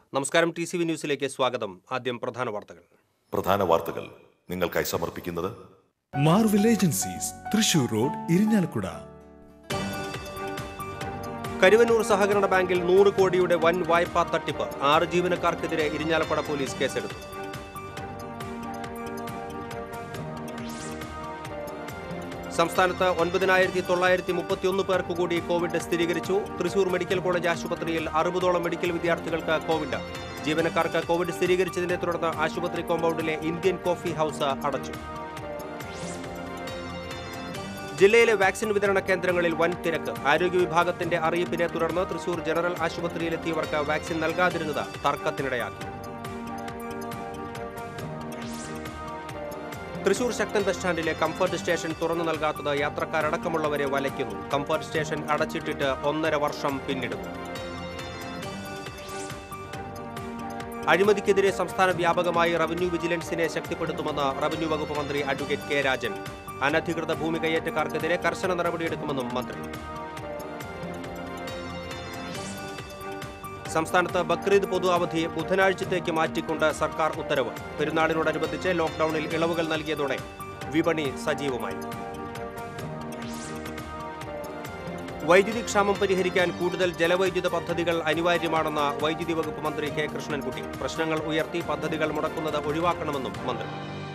നമസ്കാരം, TCV ന്യൂസിലേക്ക് സ്വാഗതം. ആദ്യം പ്രധാന വാർത്തകൾ നിങ്ങൾക്കായി സമർപ്പിക്കുന്നത് Marvel Agencies, Thrissur road, Irinjalakuda. Karuvannur സഹകരണ ബാങ്കിൽ 100 കോടിയുടെ വൻ വായ്പാ തട്ടിപ്പ്. 6 ജീവനക്കാർക്കെതിരെ ഇരിഞ്ഞാലക്കുട പോലീസ് കേസെടുത്തു. സംസ്ഥാനത്ത് 9,931 പേർക്ക് കൂടി കോവിഡ് സ്ഥിരീകരിച്ചു. തൃശൂർ മെഡിക്കൽ കോളേജ് ആശുപത്രിയിൽ 60ഓളം മെഡിക്കൽ വിദ്യാർത്ഥികൾക്ക് കോവിഡ്. ജീവനക്കാർക്ക് കോവിഡ് സ്ഥിരീകരിച്ചതിനെ തുടർന്ന് ആശുപത്രി കോമ്പൗണ്ടിലെ ഇന്ത്യൻ കോഫി ഹൌസ് അടച്ചു. ജില്ലയിലെ വാക്സിൻ വിതരണ കേന്ദ്രങ്ങളിൽ വൻ തിരക്ക്. ആരോഗ്യ വിഭാഗത്തിന്റെ അറിയിപ്പിനെ തുടർന്ന് തൃശൂർ ജനറൽ ആശുപത്രിയിലെത്തിയവർക്ക് വാക്സിൻ നൽകാതിരുന്നത് തർക്കത്തിനിടയാക്കി. തൃശൂർ ശക്തൻ ബസ് സ്റ്റാൻഡിലെ കംഫർട്ട് സ്റ്റേഷൻ തുറന്നു നൽകാത്തത് യാത്രക്കാരടക്കമുള്ളവരെ വലയ്ക്കുന്നു. കംഫർട്ട് സ്റ്റേഷൻ അടച്ചിട്ടിട്ട് 1.5 വർഷം പിന്നിടുന്നു. അഴിമതിക്കെതിരെ സംസ്ഥാന വ്യാപകമായി റവന്യൂ വിജിലൻസിനെ ശക്തിപ്പെടുത്തുമെന്ന് റവന്യൂ വകുപ്പ് മന്ത്രി അഡ്വക്കേറ്റ് കെ രാജൻ. അനധികൃത ഭൂമി കയ്യേറ്റക്കാർക്കെതിരെ കർശന നടപടിയെടുക്കുമെന്നും മന്ത്രി. സംസ്ഥാനത്ത് ബക്രീദ് പൊതു അവധി ബുധനാഴ്ചത്തേക്ക് മാറ്റിക്കൊണ്ട് സർക്കാർ ഉത്തരവ്. പെരുന്നാളിനോടനുബന്ധിച്ച് ലോക്ഡൌണിൽ ഇളവുകൾ നൽകിയതോടെ വിപണി സജീവമായി. വൈദ്യുതി ക്ഷാമം പരിഹരിക്കാൻ കൂടുതൽ ജലവൈദ്യുത പദ്ധതികൾ അനിവാര്യമാണെന്ന് വൈദ്യുതി വകുപ്പ് മന്ത്രി കെ കൃഷ്ണൻകുട്ടി. പ്രശ്നങ്ങൾ ഉയർത്തി പദ്ധതികൾ മുടക്കുന്നത് ഒഴിവാക്കണമെന്നും മന്ത്രി.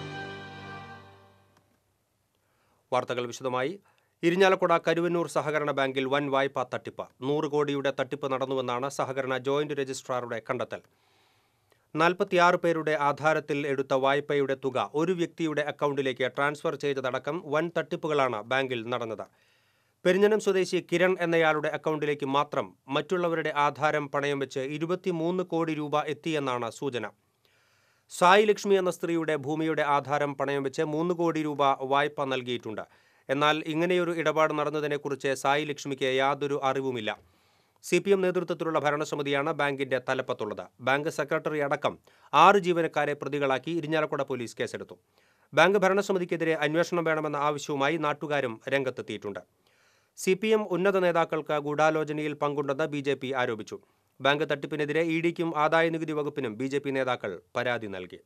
വാർത്തകൾ വിശദമായി. ഇരിഞ്ഞാലക്കുട കരുവന്നൂർ സഹകരണ ബാങ്കിൽ വൻ വായ്പാ തട്ടിപ്പ്. 100 കോടിയുടെ തട്ടിപ്പ് നടന്നുവെന്നാണ് സഹകരണ ജോയിന്റ് രജിസ്ട്രാറുടെ കണ്ടെത്തൽ. 46 പേരുടെ ആധാരത്തിൽ എടുത്ത വായ്പയുടെ തുക ഒരു വ്യക്തിയുടെ അക്കൗണ്ടിലേക്ക് ട്രാൻസ്ഫർ ചെയ്തതടക്കം വൻ തട്ടിപ്പുകളാണ് ബാങ്കിൽ നടന്നത്. പെരിഞ്ഞനം സ്വദേശി കിരൺ എന്നയാളുടെ അക്കൗണ്ടിലേക്ക് മാത്രം മറ്റുള്ളവരുടെ ആധാരം പണയം വെച്ച് 23 കോടി രൂപ എത്തിയെന്നാണ് സൂചന. സായി ലക്ഷ്മി എന്ന സ്ത്രീയുടെ ഭൂമിയുടെ ആധാരം പണയം വെച്ച് 3 കോടി രൂപ വായ്പ നൽകിയിട്ടുണ്ട്. എന്നാൽ ഇങ്ങനെയൊരു ഇടപാട് നടന്നതിനെക്കുറിച്ച് സായി ലക്ഷ്മിക്ക് യാതൊരു അറിവുമില്ല. CPM നേതൃത്വത്തിലുള്ള ഭരണസമിതിയാണ് ബാങ്കിന്റെ തലപ്പത്തുള്ളത്. ബാങ്ക് സെക്രട്ടറി അടക്കം 6 ജീവനക്കാരെ പ്രതികളാക്കി ഇരിഞ്ഞാലക്കുട പോലീസ് കേസെടുത്തു. ബാങ്ക് ഭരണസമിതിക്കെതിരെ അന്വേഷണം വേണമെന്ന ആവശ്യവുമായി നാട്ടുകാരും രംഗത്തെത്തിയിട്ടുണ്ട്. CPM ഉന്നത നേതാക്കൾക്ക് ഗൂഢാലോചനയിൽ പങ്കുണ്ടെന്ന് BJP ആരോപിച്ചു. ബാങ്ക് തട്ടിപ്പിനെതിരെ EDക്കും ആദായനികുതി വകുപ്പിനും BJP നേതാക്കൾ പരാതി നൽകി.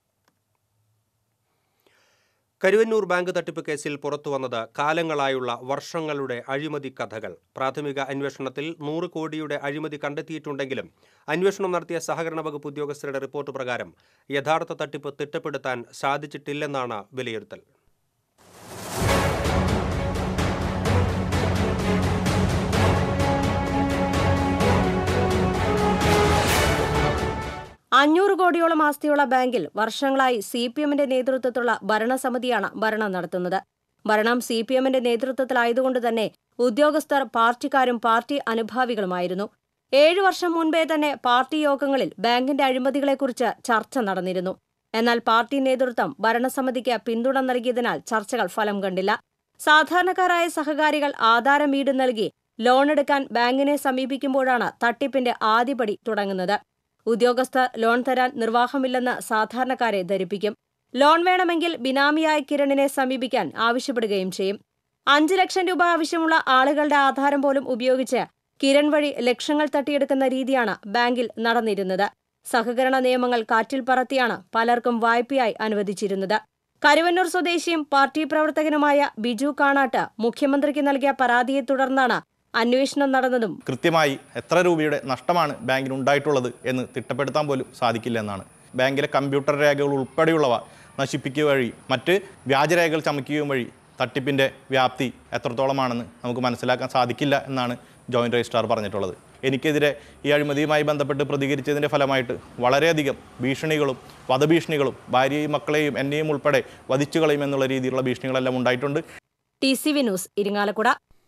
കരുവന്നൂർ ബാങ്ക് തട്ടിപ്പ് കേസിൽ പുറത്തുവന്നത് കാലങ്ങളായുള്ള വർഷങ്ങളുടെ അഴിമതി കഥകൾ. പ്രാഥമിക അന്വേഷണത്തിൽ 100 കോടിയുടെ അഴിമതി കണ്ടെത്തിയിട്ടുണ്ടെങ്കിലും അന്വേഷണം നടത്തിയ സഹകരണ വകുപ്പ് ഉദ്യോഗസ്ഥരുടെ റിപ്പോർട്ട് പ്രകാരം യഥാർത്ഥ തട്ടിപ്പ് തിട്ടപ്പെടുത്താൻ സാധിച്ചിട്ടില്ലെന്നാണ് വിലയിരുത്തൽ. $500 കോടിയോളം ആസ്തിയുള്ള ബാങ്കിൽ വർഷങ്ങളായി CPMന്റെ നേതൃത്വത്തിലുള്ള ഭരണസമിതിയാണ് ഭരണം നടത്തുന്നത്. ഭരണം CPMന്റെ നേതൃത്വത്തിലായതുകൊണ്ട് തന്നെ ഉദ്യോഗസ്ഥർ പാർട്ടിക്കാരും പാർട്ടി അനുഭാവികളുമായിരുന്നു. 7 വർഷം മുൻപേ തന്നെ പാർട്ടി യോഗങ്ങളിൽ ബാങ്കിന്റെ അഴിമതികളെക്കുറിച്ച് ചർച്ച നടന്നിരുന്നു. എന്നാൽ പാർട്ടി നേതൃത്വം ഭരണസമിതിക്ക് പിന്തുണ നൽകിയതിനാൽ ചർച്ചകൾ ഫലം കണ്ടില്ല. സാധാരണക്കാരായ സഹകാരികൾ ആധാരം ഈട് നൽകി ലോണെടുക്കാൻ ബാങ്കിനെ സമീപിക്കുമ്പോഴാണ് തട്ടിപ്പിന്റെ ആദ്യപടി തുടങ്ങുന്നത്. ഉദ്യോഗസ്ഥർ ലോൺ തരാൻ നിർവാഹമില്ലെന്ന് സാധാരണക്കാരെ ധരിപ്പിക്കും. ലോൺ വേണമെങ്കിൽ ബിനാമിയായ കിരണിനെ സമീപിക്കാൻ ആവശ്യപ്പെടുകയും ചെയ്യും. 5 ലക്ഷം രൂപ ആവശ്യമുള്ള ആളുകളുടെ ആധാരം പോലും ഉപയോഗിച്ച് കിരൺ വഴി ലക്ഷങ്ങൾ തട്ടിയെടുക്കുന്ന രീതിയാണ് ബാങ്കിൽ നടന്നിരുന്നത്. സഹകരണ നിയമങ്ങൾ കാറ്റിൽ പറത്തിയാണ് പലർക്കും വായ്പയായി അനുവദിച്ചിരുന്നത്. കരുവന്നൂർ സ്വദേശിയും പാർട്ടി പ്രവർത്തകനുമായ ബിജു കാണാട്ട് മുഖ്യമന്ത്രിക്ക് നൽകിയ പരാതിയെ തുടർന്നാണ് അന്വേഷണം നടന്നതും കൃത്യമായി എത്ര രൂപയുടെ നഷ്ടമാണ് ബാങ്കിന് ഉണ്ടായിട്ടുള്ളത് എന്ന് തിട്ടപ്പെടുത്താൻ പോലും സാധിക്കില്ല എന്നാണ്. ബാങ്കിലെ കമ്പ്യൂട്ടർ രേഖകൾ ഉൾപ്പെടെയുള്ളവ നശിപ്പിക്കുക വഴി മറ്റ് വ്യാജരേഖകൾ ചമയ്ക്കുകയും വഴി തട്ടിപ്പിൻ്റെ വ്യാപ്തി എത്രത്തോളമാണെന്ന് നമുക്ക് മനസ്സിലാക്കാൻ സാധിക്കില്ല എന്നാണ് ജോയിന്റ് രജിസ്ട്രാർ പറഞ്ഞിട്ടുള്ളത്. എനിക്കെതിരെ ഈ അഴിമതിയുമായി ബന്ധപ്പെട്ട് പ്രതികരിച്ചതിൻ്റെ ഫലമായിട്ട് വളരെയധികം ഭീഷണികളും വധഭീഷണികളും ഭാര്യയെയും മക്കളെയും എന്നെയും ഉൾപ്പെടെ വധിച്ചു കളയും എന്നുള്ള രീതിയിലുള്ള ഭീഷണികളെല്ലാം ഉണ്ടായിട്ടുണ്ട്. TCV news, Irinjalakuda.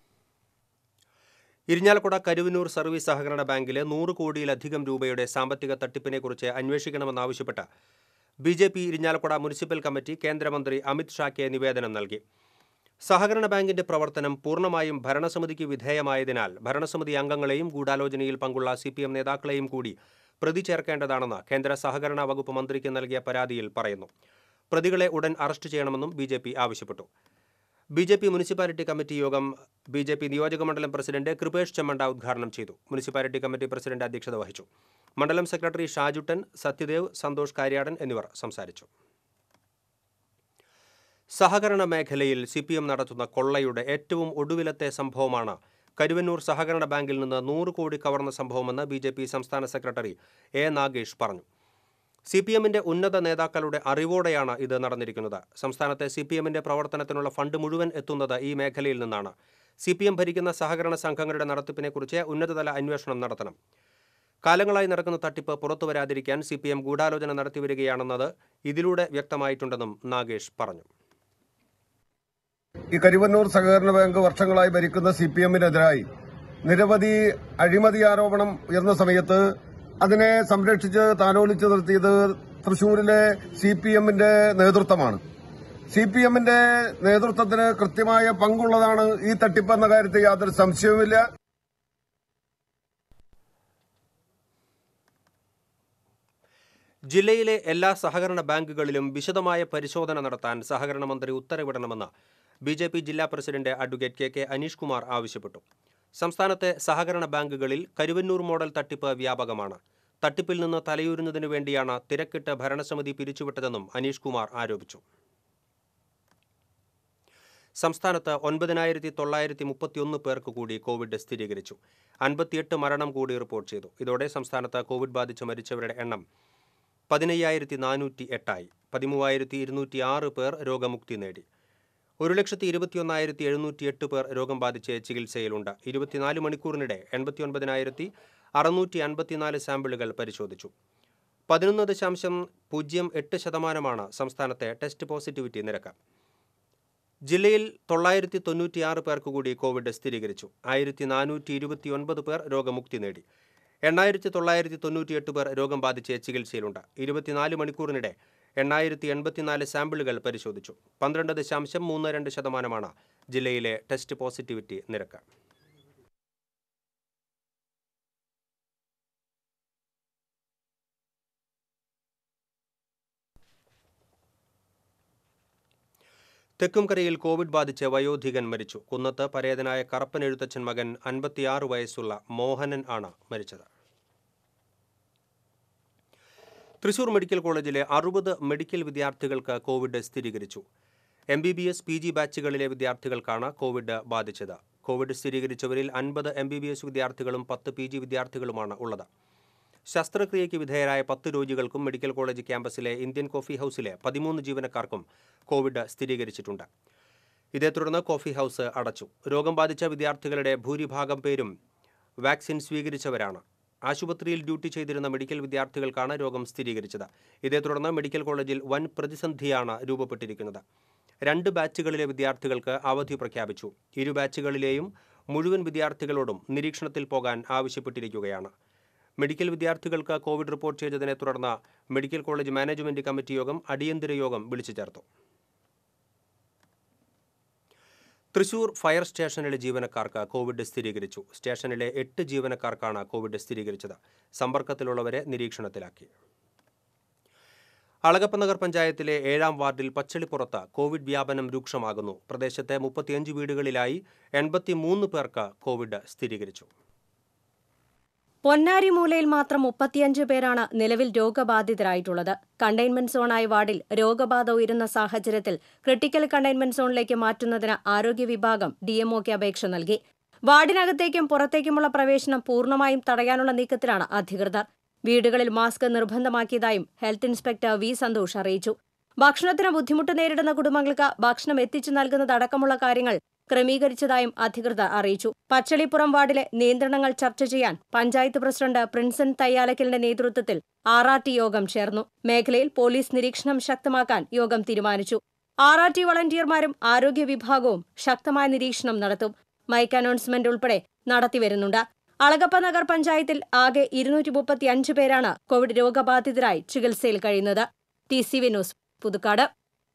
Irinjalakuda Karuvannur service സഹകരണ ബാങ്കിലെ 100 കോടിയിലധികം രൂപയുടെ സാമ്പത്തിക തട്ടിപ്പിനെക്കുറിച്ച് അന്വേഷിക്കണമെന്നാവശ്യപ്പെട്ട് BJP ഇരിഞ്ഞാലക്കുട മുനിസിപ്പൽ കമ്മിറ്റി കേന്ദ്രമന്ത്രി അമിത് ഷായ്ക്ക് നിവേദനം നൽകി. സഹകരണ ബാങ്കിന്റെ പ്രവർത്തനം പൂർണ്ണമായും ഭരണസമിതിക്ക് വിധേയമായതിനാൽ ഭരണസമിതി അംഗങ്ങളെയും ഗൂഢാലോചനയിൽ പങ്കുള്ള CPM നേതാക്കളെയും കൂടി പ്രതി ചേർക്കേണ്ടതാണെന്ന് കേന്ദ്ര സഹകരണ വകുപ്പ് മന്ത്രിക്ക് നൽകിയ പരാതിയിൽ പറയുന്നു. പ്രതികളെ ഉടൻ അറസ്റ്റ് ചെയ്യണമെന്നും BJP ആവശ്യപ്പെട്ടു. BJP മുനിസിപ്പാലിറ്റി കമ്മിറ്റി യോഗം BJP നിയോജകമണ്ഡലം പ്രസിഡന്റ് കൃപേഷ് ചെമ്മണ്ട ഉദ്ഘാടനം ചെയ്തു. മുനിസിപ്പാലിറ്റി കമ്മിറ്റി പ്രസിഡന്റ് അധ്യക്ഷത വഹിച്ചു. മണ്ഡലം സെക്രട്ടറി ഷാജുട്ടൻ, സത്യദേവ്, സന്തോഷ് കാര്യാടൻ എന്നിവർ സംസാരിച്ചു. സഹകരണ മേഖലയിൽ CPM നടത്തുന്ന കൊള്ളയുടെ ഏറ്റവും ഒടുവിലത്തെ സംഭവമാണ് കരുവന്നൂർ സഹകരണ ബാങ്കിൽ നിന്ന് 100 കോടി കവർന്ന സംഭവമെന്ന് BJP സംസ്ഥാന സെക്രട്ടറി A. നാഗേഷ് പറഞ്ഞു. CPMന്റെ ഉന്നത നേതാക്കളുടെ അറിവോടെയാണ് ഇത് നടന്നിരിക്കുന്നത്. സംസ്ഥാനത്തെ CPMന്റെ പ്രവർത്തനത്തിനുള്ള ഫണ്ട് മുഴുവൻ എത്തുന്നത് ഈ മേഖലയിൽ നിന്നാണ്. CPM ഭരിക്കുന്ന സഹകരണ സംഘങ്ങളുടെ നടത്തിപ്പിനെക്കുറിച്ച് ഉന്നതതല അന്വേഷണം നടത്തണം. കാലങ്ങളായി നടക്കുന്ന തട്ടിപ്പ് പുറത്തുവരാതിരിക്കാൻ CPM ഗൂഢാലോചന നടത്തിവരികയാണെന്നത് ഇതിലൂടെ വ്യക്തമായിട്ടുണ്ടെന്നും നാഗേഷ് പറഞ്ഞു. ഈ കരുവന്നൂർ സഹകരണ ബാങ്ക് വർഷങ്ങളായി ഭരിക്കുന്ന CPMനെതിരായി നിരവധി അഴിമതി ആരോപണം ഉയർന്ന സമയത്ത് അതിനെ സംരക്ഷിച്ച് താലോലിച്ച് നിർത്തിയത് തൃശൂരിലെ CPMന്റെ നേതൃത്വമാണ്. CPMന്റെ നേതൃത്വത്തിന് കൃത്യമായ പങ്കുള്ളതാണ് ഈ തട്ടിപ്പ് എന്ന കാര്യത്തിൽ യാതൊരു സംശയവുമില്ല. ജില്ലയിലെ എല്ലാ സഹകരണ ബാങ്കുകളിലും വിശദമായ പരിശോധന നടത്താൻ സഹകരണ മന്ത്രി ഉത്തരവിടണമെന്ന് BJP ജില്ലാ president advocate KK Aneesh Kumar ആവശ്യപ്പെട്ടു. സംസ്ഥാനത്തെ സഹകരണ ബാങ്കുകളിൽ കരുവന്നൂർ മോഡൽ തട്ടിപ്പ് വ്യാപകമാണ്. തട്ടിപ്പിൽ നിന്ന് തലയൂരുന്നതിനു വേണ്ടിയാണ് തിരക്കിട്ട് ഭരണസമിതി പിരിച്ചുവിട്ടതെന്നും അനീഷ് കുമാർ ആരോപിച്ചു. സംസ്ഥാനത്ത് 9,931 പേർക്ക് കൂടി കോവിഡ് സ്ഥിരീകരിച്ചു. 58 മരണം കൂടി റിപ്പോർട്ട് ചെയ്തു. ഇതോടെ സംസ്ഥാനത്ത് കോവിഡ് ബാധിച്ച് മരിച്ചവരുടെ എണ്ണം 15,408 ആയി. 13,206 പേർ രോഗമുക്തി നേടി. 1,21,708 പേർ രോഗം ബാധിച്ച് ചികിത്സയിലുണ്ട്. 24 മണിക്കൂറിനിടെ 89,654 സാമ്പിളുകൾ പരിശോധിച്ചു. 11.08% സംസ്ഥാനത്തെ ടെസ്റ്റ് പോസിറ്റിവിറ്റി നിരക്ക്. ജില്ലയിൽ 996 പേർക്ക് കൂടി കോവിഡ് സ്ഥിരീകരിച്ചു. 1,429 പേർ രോഗമുക്തി നേടി. 8,998 പേർ രോഗം ബാധിച്ച് ചികിത്സയിലുണ്ട്. 24 മണിക്കൂറിനിടെ 8,084 സാമ്പിളുകൾ പരിശോധിച്ചു. 12.32% ജില്ലയിലെ ടെസ്റ്റ് പോസിറ്റിവിറ്റി നിരക്ക്. തെക്കുംകരയിൽ കോവിഡ് ബാധിച്ച് വയോധികൻ മരിച്ചു. കുന്നത്ത് പരേതനായ കറപ്പൻ എഴുത്തച്ഛൻ മകൻ 56 വയസ്സുള്ള മോഹനൻ ആണ് മരിച്ചത്. തൃശൂർ മെഡിക്കൽ കോളേജിലെ 60 മെഡിക്കൽ വിദ്യാർത്ഥികൾക്ക് കോവിഡ് സ്ഥിരീകരിച്ചു. MBBS PG ബാച്ചുകളിലെ വിദ്യാർത്ഥികൾക്കാണ് കോവിഡ് ബാധിച്ചത്. കോവിഡ് സ്ഥിരീകരിച്ചവരിൽ 50 MBBS വിദ്യാർത്ഥികളും 10 PG വിദ്യാർത്ഥികളുമാണ് ഉള്ളത്. ശസ്ത്രക്രിയയ്ക്ക് വിധേയരായ 10 രോഗികൾക്കും മെഡിക്കൽ കോളേജ് ക്യാമ്പസിലെ ഇന്ത്യൻ കോഫി ഹൗസിലെ 13 ജീവനക്കാർക്കും കോവിഡ് സ്ഥിരീകരിച്ചിട്ടുണ്ട്. ഇതേ തുടർന്ന് കോഫി ഹൗസ് അടച്ചു. രോഗം ബാധിച്ച വിദ്യാർത്ഥികളുടെ ഭൂരിഭാഗം പേരും വാക്സിൻ സ്വീകരിച്ചവരാണ്. ആശുപത്രിയിൽ ഡ്യൂട്ടി ചെയ്തിരുന്ന മെഡിക്കൽ വിദ്യാർത്ഥികൾക്കാണ് രോഗം സ്ഥിരീകരിച്ചത്. ഇതേ തുടർന്ന് മെഡിക്കൽ കോളേജിൽ വൻ പ്രതിസന്ധിയാണ് രൂപപ്പെട്ടിരിക്കുന്നത്. 2 ബാച്ചുകളിലെ വിദ്യാർത്ഥികൾക്ക് അവധി പ്രഖ്യാപിച്ചു. 2 ബാച്ചുകളിലെയും മുഴുവൻ വിദ്യാർത്ഥികളോടും നിരീക്ഷണത്തിൽ പോകാൻ ആവശ്യപ്പെട്ടിരിക്കുകയാണ്. മെഡിക്കൽ വിദ്യാർത്ഥികൾക്ക് കോവിഡ് റിപ്പോർട്ട് ചെയ്തതിനെ തുടർന്ന് മെഡിക്കൽ കോളേജ് മാനേജ്മെന്റ് കമ്മിറ്റി യോഗം അടിയന്തര യോഗം വിളിച്ചു ചേർത്തു. തൃശൂർ ഫയർ സ്റ്റേഷനിലെ ജീവനക്കാർക്ക് കോവിഡ് സ്ഥിരീകരിച്ചു. സ്റ്റേഷനിലെ 8 ജീവനക്കാർക്കാണ് കോവിഡ് സ്ഥിരീകരിച്ചത്. സമ്പർക്കത്തിലുള്ളവരെ നിരീക്ഷണത്തിലാക്കി. അളഗപ്പ നഗർ പഞ്ചായത്തിലെ 7ാം വാർഡിൽ പച്ചളിപ്പുറത്ത് കോവിഡ് വ്യാപനം രൂക്ഷമാകുന്നു. പ്രദേശത്തെ 35 വീടുകളിലായി 83 പേർക്ക് കോവിഡ് സ്ഥിരീകരിച്ചു. പൊന്നാരി മൂലയിൽ മാത്രം 35 പേരാണ് നിലവിൽ രോഗബാധിതരായിട്ടുള്ളത്. കണ്ടെയ്ൻമെന്റ് സോണായ വാർഡിൽ രോഗബാധ ഉയരുന്ന സാഹചര്യത്തിൽ ക്രിട്ടിക്കൽ കണ്ടെയ്ൻമെന്റ് സോണിലേക്ക് മാറ്റുന്നതിന് ആരോഗ്യ വിഭാഗം DMOക്ക് അപേക്ഷ നൽകി. വാർഡിനകത്തേക്കും പുറത്തേക്കുമുള്ള പ്രവേശനം പൂർണ്ണമായും തടയാനുള്ള നീക്കത്തിലാണ് അധികൃതർ. വീടുകളിൽ മാസ്ക് നിർബന്ധമാക്കിയതായും ഹെൽത്ത് ഇൻസ്പെക്ടർ V. സന്തോഷ് അറിയിച്ചു. ഭക്ഷണത്തിന് ബുദ്ധിമുട്ട് നേരിടുന്ന കുടുംബങ്ങൾക്ക് ഭക്ഷണം എത്തിച്ചു നൽകുന്നതടക്കമുള്ള കാര്യങ്ങൾ ക്രമീകരിച്ചതായും അധികൃതർ അറിയിച്ചു. പച്ചളിപ്പുറം വാർഡിലെ നിയന്ത്രണങ്ങൾ ചർച്ച ചെയ്യാൻ പഞ്ചായത്ത് പ്രസിഡന്റ് പ്രിൻസൻ തയ്യാലക്കലിന്റെ നേതൃത്വത്തിൽ RRT യോഗം ചേർന്നു. മേഖലയിൽ പോലീസ് നിരീക്ഷണം ശക്തമാക്കാൻ യോഗം തീരുമാനിച്ചു. RRT വളണ്ടിയർമാരും ആരോഗ്യ വിഭാഗവും ശക്തമായ നിരീക്ഷണം നടത്തും. മൈക്ക് അനൗൺസ്മെന്റ് ഉൾപ്പെടെ നടത്തിവരുന്നുണ്ട്. അളഗപ്പ നഗർ പഞ്ചായത്തിൽ ആകെ 235 പേരാണ് കോവിഡ് രോഗബാധിതരായി ചികിത്സയിൽ കഴിയുന്നത്. TCV news, Puthukkad.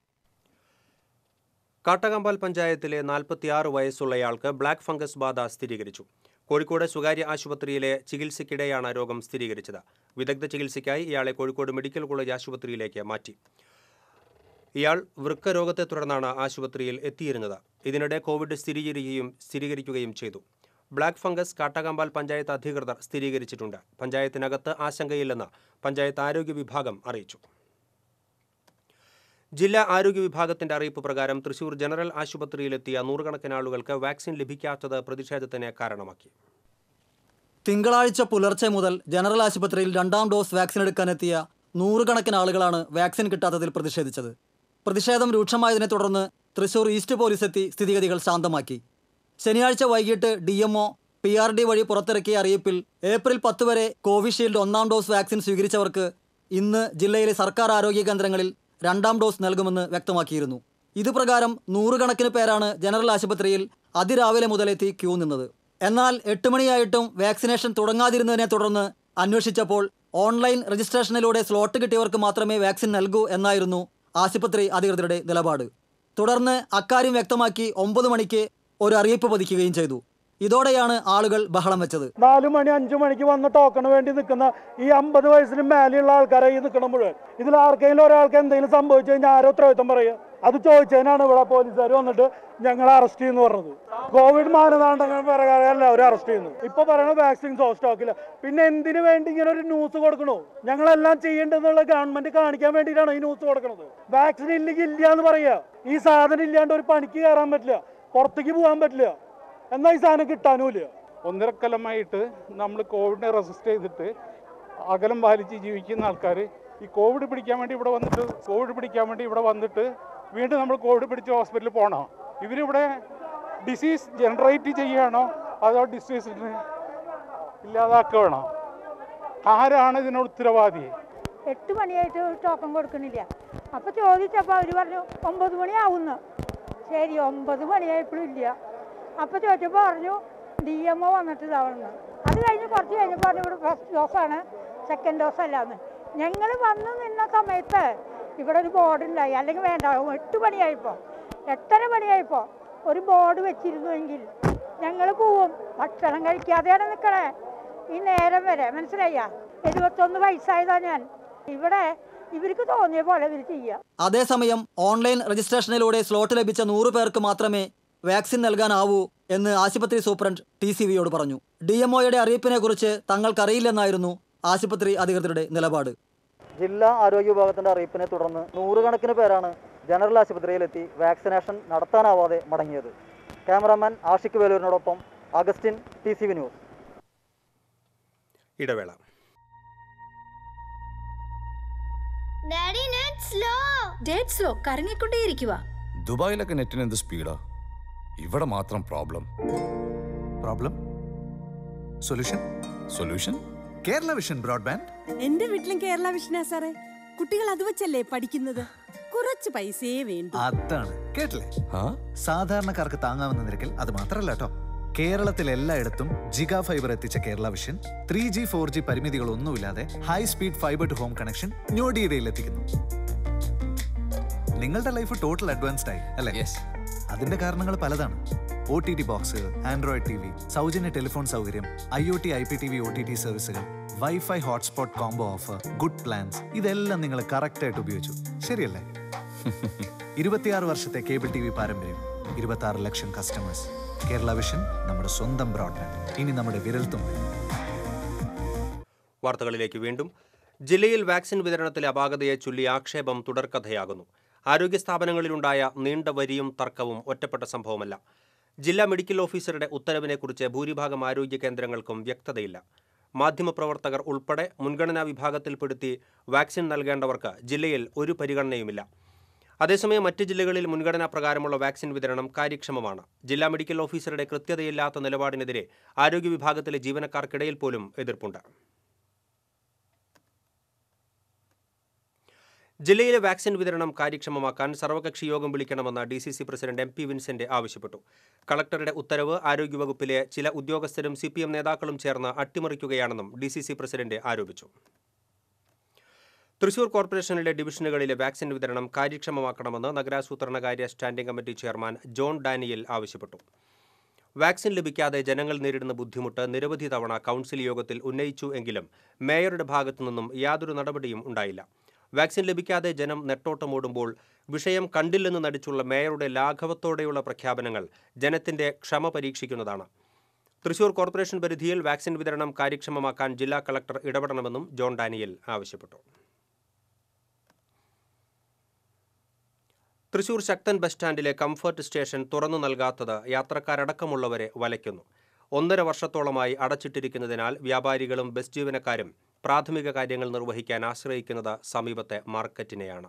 കാട്ടകമ്പാൽ പഞ്ചായത്തിലെ 46 വയസ്സുള്ളയാൾക്ക് ബ്ലാക്ക് ഫംഗസ് ബാധ സ്ഥിരീകരിച്ചു. കോഴിക്കോട് സ്വകാര്യ ആശുപത്രിയിലെ ചികിത്സയ്ക്കിടെയാണ് രോഗം സ്ഥിരീകരിച്ചത്. വിദഗ്ധ ചികിത്സയ്ക്കായി ഇയാളെ കോഴിക്കോട് മെഡിക്കൽ കോളേജ് ആശുപത്രിയിലേക്ക് മാറ്റി. ഇയാൾ വൃക്കരോഗത്തെ തുടർന്നാണ് ആശുപത്രിയിൽ എത്തിയിരുന്നത്. ഇതിനിടെ കോവിഡ് സ്ഥിരീകരിക്കുകയും ചെയ്തു. ബ്ലാക്ക് ഫംഗസ് കാട്ടകമ്പാൽ പഞ്ചായത്ത് അധികൃതർ സ്ഥിരീകരിച്ചിട്ടുണ്ട്. പഞ്ചായത്തിനകത്ത് ആശങ്കയില്ലെന്ന് പഞ്ചായത്ത് ആരോഗ്യ വിഭാഗം അറിയിച്ചു. ജില്ലാ ആരോഗ്യ വിഭാഗത്തിന്റെ അറിയിപ്പ് പ്രകാരം തൃശൂർ ജനറൽ ആശുപത്രിയിലെത്തിയ നൂറുകണക്കിന് ആളുകൾക്ക് വാക്സിൻ ലഭിക്കാത്തത് പ്രതിഷേധത്തിന് കാരണമാക്കി. തിങ്കളാഴ്ച പുലർച്ചെ മുതൽ ജനറൽ ആശുപത്രിയിൽ 2ാം ഡോസ് വാക്സിൻ എടുക്കാനെത്തിയ നൂറുകണക്കിന് ആളുകളാണ് വാക്സിൻ കിട്ടാത്തതിൽ പ്രതിഷേധിച്ചത്. പ്രതിഷേധം രൂക്ഷമായതിനെ തുടർന്ന് തൃശൂർ ഈസ്റ്റ് പോലീസ് എത്തി സ്ഥിതിഗതികൾ ശാന്തമാക്കി. ശനിയാഴ്ച വൈകിട്ട് DMO PRD വഴി പുറത്തിറക്കിയ അറിയിപ്പിൽ ഏപ്രിൽ 10 വരെ കോവിഷീൽഡ് 1ാം ഡോസ് വാക്സിൻ സ്വീകരിച്ചവർക്ക് ഇന്ന് ജില്ലയിലെ സർക്കാർ ആരോഗ്യ കേന്ദ്രങ്ങളിൽ 2ാം ഡോസ് നൽകുമെന്ന് വ്യക്തമാക്കിയിരുന്നു. ഇതുപ്രകാരം നൂറുകണക്കിന് പേരാണ് ജനറൽ ആശുപത്രിയിൽ അതിരാവിലെ മുതലെത്തി ക്യൂ നിന്നത്. എന്നാൽ 8 മണിയായിട്ടും വാക്സിനേഷൻ തുടങ്ങാതിരുന്നതിനെ തുടർന്ന് അന്വേഷിച്ചപ്പോൾ ഓൺലൈൻ രജിസ്ട്രേഷനിലൂടെ സ്ലോട്ട് കിട്ടിയവർക്ക് മാത്രമേ വാക്സിൻ നൽകൂ എന്നായിരുന്നു ആശുപത്രി അധികൃതരുടെ നിലപാട്. തുടർന്ന് അക്കാര്യം വ്യക്തമാക്കി 9 മണിക്ക് ഒരു അറിയിപ്പ് പതിക്കുകയും ചെയ്തു. ഇതോടെയാണ് ആളുകൾ ബഹളം വെച്ചത്. 4 മണി 5 മണിക്ക് വന്ന് ടോക്കണ് വേണ്ടി നിൽക്കുന്ന ഈ 50 വയസ്സിന് മേലെയുള്ള ആൾക്കാരെ ഈ നിൽക്കണം മുഴുവൻ. ഇതിൽ ആർക്കെങ്കിലും ഒരാൾക്ക് എന്തെങ്കിലും സംഭവിച്ചു കഴിഞ്ഞാൽ ആരോ ഉത്തരവാദിത്വം പറയുക? അത് ചോദിച്ചതിനാണ് ഇവിടെ പോലീസുകാർ വന്നിട്ട് ഞങ്ങളെ അറസ്റ്റ് ചെയ്യുന്നു പറഞ്ഞത്. കോവിഡ് മാനദണ്ഡങ്ങൾ പ്രകാരമല്ല അവർ അറസ്റ്റ് ചെയ്യുന്നു. ഇപ്പൊ പറയണ വാക്സിൻ സ്റ്റോക്കില്ല. പിന്നെ എന്തിനു വേണ്ടി ഇങ്ങനെ ഒരു ന്യൂസ് കൊടുക്കണോ? ഞങ്ങളെല്ലാം ചെയ്യേണ്ടതെന്നുള്ള ഗവൺമെന്റ് കാണിക്കാൻ വേണ്ടിയിട്ടാണ് ഈ ന്യൂസ് കൊടുക്കുന്നത്. വാക്സിൻ ഇല്ലെങ്കിൽ ഇല്ല എന്ന് പറയുക. ഈ സാധനം ഇല്ലാണ്ട് ഒരു പണിക്ക് കയറാൻ പറ്റില്ല, പുറത്തേക്ക് പോകാൻ പറ്റില്ല, എന്നാൽ ഈ സാധനം കിട്ടാനുമില്ല. 1.5 കൊല്ലമായിട്ട് നമ്മൾ കോവിഡിനെ റെസിസ്റ്റ് ചെയ്തിട്ട് അകലം പാലിച്ച് ജീവിക്കുന്ന ആൾക്കാർ ഈ കോവിഡ് പിടിക്കാൻ വേണ്ടി ഇവിടെ വന്നിട്ട് വീണ്ടും നമ്മൾ കോവിഡ് പിടിച്ച് ഹോസ്പിറ്റലിൽ പോകണോ? ഇവരിവിടെ ഡിസീസ് ജനറേറ്റ് ചെയ്യുകയാണോ അതോ ഡിസീസിന് ഇല്ലാതാക്കുകയാണോ? ആരാണ് ഇതിന് ഉത്തരവാദി? 8 മണിയായിട്ട് ടോക്കൺ കൊടുക്കണില്ല. അപ്പോൾ ചോദിച്ചപ്പോൾ അവർ പറഞ്ഞു 9 മണിയാവുന്നു. ശരി, 9 മണിയായപ്പോഴും ഇല്ല. അപ്പോൾ ചോദിച്ചപ്പോൾ പറഞ്ഞു DMO വന്നിട്ട് ഇതാവുന്നു. അത് കഴിഞ്ഞ് കുറച്ച് കഴിഞ്ഞപ്പോൾ പറഞ്ഞു ഇവിടെ ഫസ്റ്റ് ഡോസാണ്, സെക്കൻഡ് ഡോസ് അല്ലാന്ന്. ഞങ്ങൾ വന്ന് നിന്ന സമയത്ത് ഇവിടെ ഒരു ബോർഡ് ഉണ്ടായി. അല്ലെങ്കിൽ വേണ്ട, 8 മണിയായപ്പോൾ 8:30 മണിയായപ്പോൾ ഒരു ബോർഡ് വെച്ചിരുന്നുവെങ്കിൽ ഞങ്ങൾ പോവും. ഭക്ഷണം കഴിക്കാതെയാണ് നിൽക്കണേ ഈ നേരം വരെ. മനസ്സിലായ? 71 വയസ്സായതാണ് ഞാൻ. ഇവിടെ ഇവർക്ക് തോന്നിയ പോലെ ഇവർ ചെയ്യുക. അതേസമയം ഓൺലൈൻ രജിസ്ട്രേഷനിലൂടെ സ്ലോട്ട് ലഭിച്ച 100 പേർക്ക് മാത്രമേ വാക്സിൻ നൽകാനാവൂ എന്ന് ആശുപത്രി സൂപ്രണ്ട് TCVയോട് പറഞ്ഞു. DMOയുടെ അറിയിപ്പിനെ കുറിച്ച് തങ്ങൾക്കറിയില്ലെന്നായിരുന്നു ആശുപത്രി അധികൃതരുടെ നിലപാട്. ജില്ലാ ആരോഗ്യ വിഭാഗത്തിന്റെ അറിയിപ്പിനെ തുടർന്ന് നൂറുകണക്കിന് പേരാണ് ജനറൽ ആശുപത്രിയിലെത്തി വാക്സിനേഷൻ നടത്താനാവാതെ മടങ്ങിയത്. ക്യാമറാമാൻ ആഷിഖ് വേലൂരിനോടൊപ്പം അഗസ്റ്റിൻ, TCV ന്യൂസ്. ഇടവേള. കറങ്ങിക്കൊണ്ടേയിരിക്കുക. ദുബായിലൊക്കെ നെറ്റിന് എന്ത് സ്പീഡാ, ഇവിടെ മാത്രം problem. Solution Kerala vision broadband. എന്റെ വീട്ടിലും കേരള വിഷനാ സാറേ. കുട്ടികൾ അത് വെച്ചല്ലേ പഠിക്കുന്നത്. കുറച്ച് പൈസയേ വേണ്ടു. അതാണ് കേട്ടില്ലേ? സാധാരണക്കാർക്ക് താങ്ങാവുന്ന നിരക്കിൽ. അത് മാത്രല്ല കേട്ടോ, കേരളത്തിൽ എല്ലായിടത്തും ജിഗാ ഫൈബർ എത്തിച്ച കേരള വിഷൻ 3G 4G പരിമിതികളൊന്നുമില്ലാതെ high speed fibre to home connection ഞൊടിയിടയിൽ എത്തിക്കുന്നു. നിങ്ങളുടെ ലൈഫ് ടോട്ടൽ അഡ്വാൻസ്ഡ് ആയി അല്ലേ? അതിന്റെ കാരണങ്ങൾ പലതാണ്. OTT ബോക്സുകൾ, ആൻഡ്രോയിഡ് TV, സൗജന്യ ടെലിഫോൺ സൗകര്യം, IoT IPTV OTT സർവീസുകൾ, wifi hotspot combo offer, good plans, ഇതെല്ലാം നിങ്ങൾ കറക്റ്റ് ആയിട്ട് ഉപയോഗിച്ചു, ശരിയല്ലേ? 26 വർഷത്തെ കേബിൾ TV പാരമ്പര്യം, 26 ലക്ഷം കസ്റ്റമേഴ്സ്. കേരള വിഷൻ, നമ്മുടെ സ്വന്തം ബ്രോഡ്ബാൻഡ്, ഇനി നമ്മുടെ വിരൽത്തുമ്പിൽ. വാർത്തകളിലേക്ക് വീണ്ടും. ജില്ലയിൽ വാക്സിൻ വിതരണത്തിലെ അപാകതയെ ചൊല്ലി ആക്ഷേപം തുടർക്കഥയാകുന്നു. ആരോഗ്യ സ്ഥാപനങ്ങളിലുണ്ടായ നീണ്ട വരിയും തർക്കവും ഒറ്റപ്പെട്ട സംഭവമല്ല. ജില്ലാ മെഡിക്കൽ ഓഫീസറുടെ ഉത്തരവിനെക്കുറിച്ച് ഭൂരിഭാഗം ആരോഗ്യ കേന്ദ്രങ്ങൾക്കും വ്യക്തതയില്ല. മാധ്യമപ്രവർത്തകർ ഉൾപ്പെടെ മുൻഗണനാ വിഭാഗത്തിൽപ്പെടുത്തി വാക്സിൻ നൽകേണ്ടവർക്ക് ജില്ലയിൽ ഒരു പരിഗണനയുമില്ല. അതേസമയം മറ്റ് ജില്ലകളിൽ മുൻഗണനാ പ്രകാരമുള്ള വാക്സിൻ വിതരണം കാര്യക്ഷമമാണ്. ജില്ലാ മെഡിക്കൽ ഓഫീസറുടെ കൃത്യതയില്ലാത്ത നിലപാടിനെതിരെ ആരോഗ്യ വിഭാഗത്തിലെ ജീവനക്കാർക്കിടയിൽ പോലും എതിർപ്പുണ്ട്. ജില്ലയിലെ വാക്സിൻ വിതരണം കാര്യക്ഷമമാക്കാൻ സർവകക്ഷി യോഗം വിളിക്കണമെന്ന് DCC പ്രസിഡന്റ് MP വിൻസെന്റ് ആവശ്യപ്പെട്ടു. കളക്ടറുടെ ഉത്തരവ് ആരോഗ്യവകുപ്പിലെ ചില ഉദ്യോഗസ്ഥരും CPM നേതാക്കളും ചേർന്ന് അട്ടിമറിക്കുകയാണെന്നും DCC പ്രസിഡന്റ് ആരോപിച്ചു. തൃശൂർ കോർപ്പറേഷനിലെ ഡിവിഷനുകളിലെ വാക്സിൻ വിതരണം കാര്യക്ഷമമാക്കണമെന്ന് നഗരാസൂത്രണകാര്യ standing committee chairman John Daniel ആവശ്യപ്പെട്ടു. വാക്സിൻ ലഭിക്കാതെ ജനങ്ങൾ നേരിടുന്ന ബുദ്ധിമുട്ട് നിരവധി തവണ കൗൺസിൽ യോഗത്തിൽ ഉന്നയിച്ചു എങ്കിലും മേയറുടെ ഭാഗത്തുനിന്നും യാതൊരു നടപടിയും ഉണ്ടായില്ല. വാക്സിൻ ലഭിക്കാതെ ജനം നെട്ടോട്ടമോടുമ്പോൾ വിഷയം കണ്ടില്ലെന്ന് നടിച്ചുള്ള മേയറുടെ ലാഘവത്തോടെയുള്ള പ്രഖ്യാപനങ്ങൾ ജനത്തിന്റെ ക്ഷമ പരീക്ഷിക്കുന്നതാണ്. തൃശൂർ കോർപ്പറേഷൻ പരിധിയിൽ വാക്സിൻ വിതരണം കാര്യക്ഷമമാക്കാൻ ജില്ലാ കളക്ടർ ഇടപെടണമെന്നും ജോൺ ഡാനിയൽ ആവശ്യപ്പെട്ടു. തൃശൂർ ശക്തൻ ബസ് സ്റ്റാൻഡിലെ കംഫർട്ട് സ്റ്റേഷൻ തുറന്നു നൽകാത്തത് യാത്രക്കാരടക്കമുള്ളവരെ വലയ്ക്കുന്നു. 1.5 വർഷത്തോളമായി അടച്ചിട്ടിരിക്കുന്നതിനാൽ വ്യാപാരികളും ബസ് ജീവനക്കാരും പ്രാഥമിക കാര്യങ്ങൾ നിർവഹിക്കാൻ ആശ്രയിക്കുന്നത് സമീപത്തെ മാർക്കറ്റിനെയാണ്.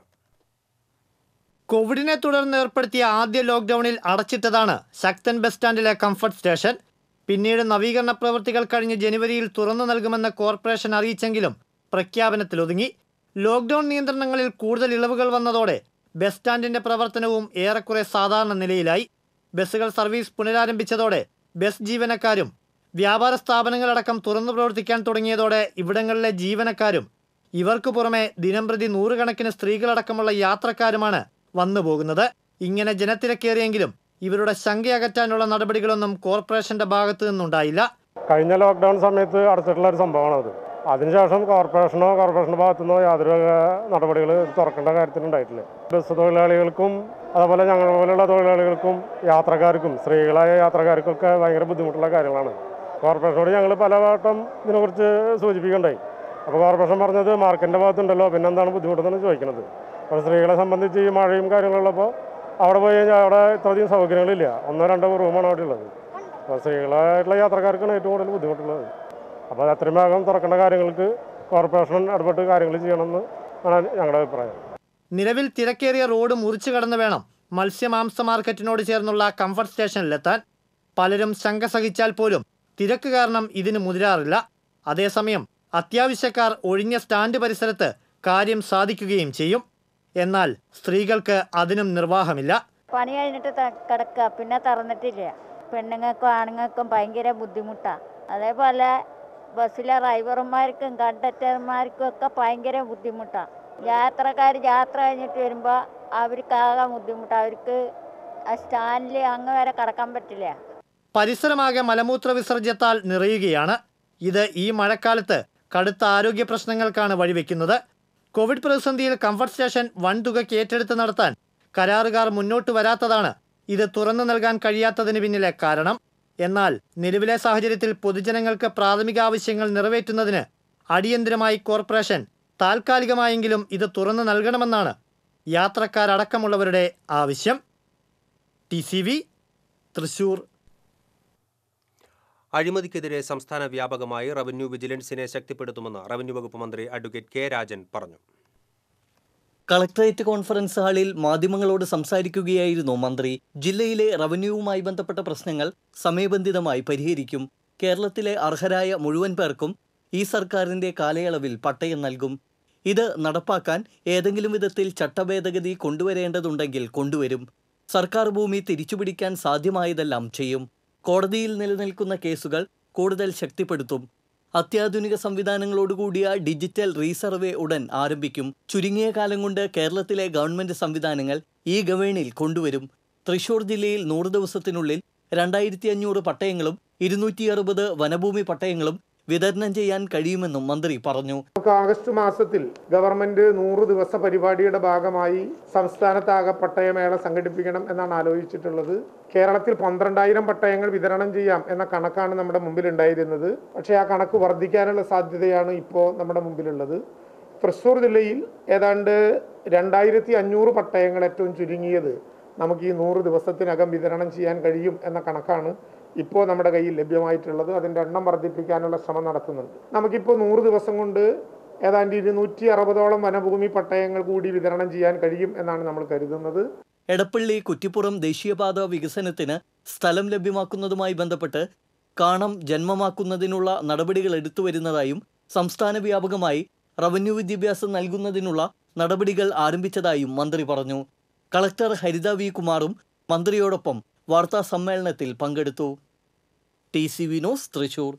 കോവിഡിനെ തുടർന്ന് ഏർപ്പെടുത്തിയ ആദ്യ ലോക്ക്ഡൌണിൽ അടച്ചിട്ടതാണ് ശക്തൻ ബസ് സ്റ്റാൻഡിലെ കംഫർട്ട് സ്റ്റേഷൻ. പിന്നീട് നവീകരണ പ്രവൃത്തികൾ കഴിഞ്ഞ് ജനുവരിയിൽ തുറന്നു നൽകുമെന്ന് കോർപ്പറേഷൻ അറിയിച്ചെങ്കിലും പ്രഖ്യാപനത്തിലൊതുങ്ങി. ലോക്ക്ഡൌൺ നിയന്ത്രണങ്ങളിൽ കൂടുതൽ ഇളവുകൾ വന്നതോടെ ബസ് സ്റ്റാൻഡിന്റെ പ്രവർത്തനവും ഏറെക്കുറെ സാധാരണ നിലയിലായി. ബസ്സുകൾ സർവീസ് പുനരാരംഭിച്ചതോടെ ബസ് ജീവനക്കാരും വ്യാപാര സ്ഥാപനങ്ങളടക്കം തുറന്നു പ്രവർത്തിക്കാൻ തുടങ്ങിയതോടെ ഇവിടങ്ങളിലെ ജീവനക്കാരും ഇവർക്ക് പുറമെ ദിനംപ്രതി 100 കണക്കിന് സ്ത്രീകളടക്കമുള്ള യാത്രക്കാരുമാണ് വന്നു പോകുന്നത്. ഇങ്ങനെ ജനത്തിരക്കേറിയെങ്കിലും ഇവരുടെ ശങ്കയകറ്റാനുള്ള നടപടികളൊന്നും കോർപ്പറേഷന്റെ ഭാഗത്തു നിന്നുണ്ടായില്ല. കഴിഞ്ഞ ലോക്ക്ഡൌൺ സമയത്ത് അടച്ചിട്ടുള്ള ഒരു സംഭവമാണ് അത്. അതിനുശേഷം കോർപ്പറേഷന്റെ ഭാഗത്തുനിന്നോ യാതൊരു നടപടികൾ തുറക്കേണ്ട കാര്യത്തിലുണ്ടായിട്ടില്ല. ബസ് തൊഴിലാളികൾക്കും അതുപോലെ ഞങ്ങൾ പോലുള്ള തൊഴിലാളികൾക്കും യാത്രക്കാർക്കും സ്ത്രീകളായ യാത്രക്കാർക്കൊക്കെ ഭയങ്കര ബുദ്ധിമുട്ടുള്ള കാര്യങ്ങളാണ്. കോർപ്പറേഷനോട് ഞങ്ങൾ പലവട്ടം ഇതിനെക്കുറിച്ച് സൂചിപ്പിക്കണ്ടായി. അപ്പോൾ കോർപ്പറേഷൻ പറഞ്ഞത് മാർക്കറ്റിൻ്റെ ഭാഗത്തുണ്ടല്ലോ, പിന്നെന്താണ് ബുദ്ധിമുട്ടെന്നാണ് ചോദിക്കുന്നത്. അപ്പോൾ സ്ത്രീകളെ സംബന്ധിച്ച് ഈ മഴയും കാര്യങ്ങളുള്ളപ്പോൾ അവിടെ പോയി കഴിഞ്ഞാൽ അവിടെ ഇത്രയധികം സൗകര്യങ്ങളില്ല. 1-2 റൂമാണ് അവിടെ ഉള്ളത്. അപ്പോൾ സ്ത്രീകളായിട്ടുള്ള യാത്രക്കാർക്കാണ് ഏറ്റവും കൂടുതൽ ബുദ്ധിമുട്ടുള്ളത്. അപ്പോൾ അത്രയും ഭാഗം തുറക്കേണ്ട കാര്യങ്ങൾക്ക് കോർപ്പറേഷൻ ഇടപെട്ട് കാര്യങ്ങൾ ചെയ്യണമെന്ന് ആണ് ഞങ്ങളുടെ അഭിപ്രായം. നിലവിൽ തിരക്കേറിയ റോഡ് മുറിച്ചു കടന്ന് വേണം മത്സ്യമാംസ മാർക്കറ്റിനോട് ചേർന്നുള്ള കംഫർട്ട് സ്റ്റേഷനിലെത്താൻ. പലരും ശങ്ക സഹിച്ചാൽ പോലും തിരക്ക് കാരണം ഇതിന് മുതിരാറില്ല. അതേസമയം അത്യാവശ്യക്കാർ ഒഴിഞ്ഞ സ്റ്റാൻഡ് പരിസരത്ത് കാര്യം സാധിക്കുകയും ചെയ്യും. എന്നാൽ സ്ത്രീകൾക്ക് അതിനും നിർവാഹമില്ല. പണി കഴിഞ്ഞിട്ട് കിടക്കുക, പിന്നെ തുറന്നിട്ടില്ല. പെണ്ണുങ്ങൾക്കും ആണുങ്ങൾക്കും ഭയങ്കര ബുദ്ധിമുട്ടാണ്. അതേപോലെ ബസ്സിലെ ഡ്രൈവർമാർക്കും കണ്ടക്ടർമാർക്കും ഒക്കെ ഭയങ്കര ബുദ്ധിമുട്ടാണ്. യാത്രക്കാർ യാത്ര കഴിഞ്ഞിട്ട് വരുമ്പോൾ അവർക്കാകെ ബുദ്ധിമുട്ടാണ്. അവർക്ക് ആ സ്റ്റാൻഡിൽ അങ്ങ് വരെ കടക്കാൻ പറ്റില്ല. പരിസരമാകെ മലമൂത്ര വിസർജ്യത്താൽ നിറയുകയാണ്. ഇത് ഈ മഴക്കാലത്ത് കടുത്ത ആരോഗ്യ പ്രശ്നങ്ങൾക്കാണ് വഴിവെക്കുന്നത്. കോവിഡ് പ്രതിസന്ധിയിൽ കംഫർട്ട് സ്റ്റേഷൻ വൻതുകയ്ക്ക് ഏറ്റെടുത്ത് നടത്താൻ കരാറുകാർ മുന്നോട്ട് വരാത്തതാണ് ഇത് തുറന്നു നൽകാൻ കഴിയാത്തതിന് പിന്നിലെ കാരണം. എന്നാൽ നിലവിലെ സാഹചര്യത്തിൽ പൊതുജനങ്ങൾക്ക് പ്രാഥമിക ആവശ്യങ്ങൾ നിറവേറ്റുന്നതിന് അടിയന്തരമായി കോർപ്പറേഷൻ താൽക്കാലികമായെങ്കിലും ഇത് തുറന്നു നൽകണമെന്നാണ് യാത്രക്കാരടക്കമുള്ളവരുടെ ആവശ്യം. TCV തൃശൂർ. അഴിമതിക്കെതിരെ സംസ്ഥാന വ്യാപകമായി റവന്യൂ വിജിലൻസിനെ ശക്തിപ്പെടുത്തുമെന്ന് റവന്യൂ വകുപ്പ് മന്ത്രി അഡ്വക്കേറ്റ് കെ രാജൻ പറഞ്ഞു. കളക്ടറേറ്റ് കോൺഫറൻസ് ഹാളിൽ മാധ്യമങ്ങളോട് സംസാരിക്കുകയായിരുന്നു മന്ത്രി. ജില്ലയിലെ റവന്യൂവുമായി ബന്ധപ്പെട്ട പ്രശ്നങ്ങൾ സമയബന്ധിതമായി പരിഹരിക്കും. കേരളത്തിലെ അർഹരായ മുഴുവൻ പേർക്കും ഈ സർക്കാരിന്റെ കാലയളവിൽ പട്ടയം നൽകും. ഇത് നടപ്പാക്കാൻ ഏതെങ്കിലും വിധത്തിൽ ചട്ടഭേദഗതി കൊണ്ടുവരേണ്ടതുണ്ടെങ്കിൽ കൊണ്ടുവരും. സർക്കാർ ഭൂമി തിരിച്ചുപിടിക്കാൻ സാധ്യമായതെല്ലാം ചെയ്യും. കോടതിയിൽ നിലനിൽക്കുന്ന കേസുകൾ കൂടുതൽ ശക്തിപ്പെടുത്തും. അത്യാധുനിക സംവിധാനങ്ങളോടുകൂടിയ ഡിജിറ്റൽ റീസർവേ ഉടൻ ആരംഭിക്കും. ചുരുങ്ങിയ കാലം കൊണ്ട് കേരളത്തിലെ ഗവൺമെന്റ് സംവിധാനങ്ങൾ ഈ ഗവേണിൽ കൊണ്ടുവരും. തൃശൂർ ജില്ലയിൽ 100 ദിവസത്തിനുള്ളിൽ 2500 പട്ടയങ്ങളും 260 വനഭൂമി പട്ടയങ്ങളും വിതരണം ചെയ്യാൻ കഴിയുമെന്നും മന്ത്രി പറഞ്ഞു. ആഗസ്റ്റ് മാസത്തിൽ ഗവൺമെന്റ് 100 ദിവസ പരിപാടിയുടെ ഭാഗമായി സംസ്ഥാനത്താകെ പട്ടയമേള സംഘടിപ്പിക്കണം എന്നാണ് ആലോചിച്ചിട്ടുള്ളത്. കേരളത്തിൽ 12,000 പട്ടയങ്ങൾ വിതരണം ചെയ്യാം എന്ന കണക്കാണ് നമ്മുടെ മുമ്പിൽ ഉണ്ടായിരുന്നത്. പക്ഷേ ആ കണക്ക് വർദ്ധിക്കാനുള്ള സാധ്യതയാണ് ഇപ്പോൾ നമ്മുടെ മുമ്പിലുള്ളത്. തൃശ്ശൂർ ജില്ലയിൽ ഏതാണ്ട് 2500 പട്ടയങ്ങൾ ഏറ്റവും ചുരുങ്ങിയത് നമുക്ക് ഈ 100 ദിവസത്തിനകം വിതരണം ചെയ്യാൻ കഴിയും എന്ന കണക്കാണ് ഇപ്പോൾ നമ്മുടെ കയ്യിൽ ലഭ്യമായിട്ടുള്ളത്. അതിൻ്റെ എണ്ണം വർദ്ധിപ്പിക്കാനുള്ള ശ്രമം നടത്തുന്നുണ്ട്. നമുക്കിപ്പോൾ 100 ദിവസം കൊണ്ട് ഏതാണ്ട് 260ഓളം വനഭൂമി പട്ടയങ്ങൾ കൂടി വിതരണം ചെയ്യാൻ കഴിയും എന്നാണ് നമ്മൾ കരുതുന്നത്. എടപ്പള്ളി കുറ്റിപ്പുറം ദേശീയപാത വികസനത്തിന് സ്ഥലം ലഭ്യമാക്കുന്നതുമായി ബന്ധപ്പെട്ട് കാണം ജന്മമാക്കുന്നതിനുള്ള നടപടികൾ എടുത്തുവരുന്നതായും സംസ്ഥാന വ്യാപകമായി റവന്യൂ വിദ്യാഭ്യാസം നൽകുന്നതിനുള്ള നടപടികൾ ആരംഭിച്ചതായും മന്ത്രി പറഞ്ഞു. കളക്ടർ ഹരിത വി കുമാറും മന്ത്രിയോടൊപ്പം വാർത്താ സമ്മേളനത്തിൽ പങ്കെടുത്തു. TCV news Thrissur.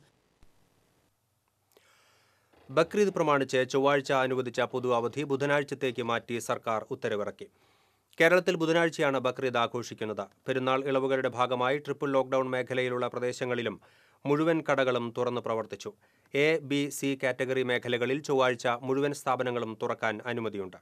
ബക്രീദ് പ്രമാണിച്ച് ചൊവ്വാഴ്ച അനുവദിച്ച പൊതു അവധി ബുധനാഴ്ചത്തേക്ക് മാറ്റി സർക്കാർ ഉത്തരവിറക്കി. കേരളത്തിൽ ബുധനാഴ്ചയാണ് ബക്രീദ് ആഘോഷിക്കുന്നത്. പെരുന്നാൾ ഇളവുകളുടെ ഭാഗമായി ട്രിപ്പിൾ ലോക്ക്ഡൌൺ മേഖലയിലുള്ള പ്രദേശങ്ങളിലും മുഴുവൻ കടകളും തുറന്ന് പ്രവർത്തിച്ചു. എ, ബി, സി കാറ്റഗറി മേഖലകളിൽ ചൊവ്വാഴ്ച മുഴുവൻ സ്ഥാപനങ്ങളും തുറക്കാൻ അനുമതിയുണ്ട്.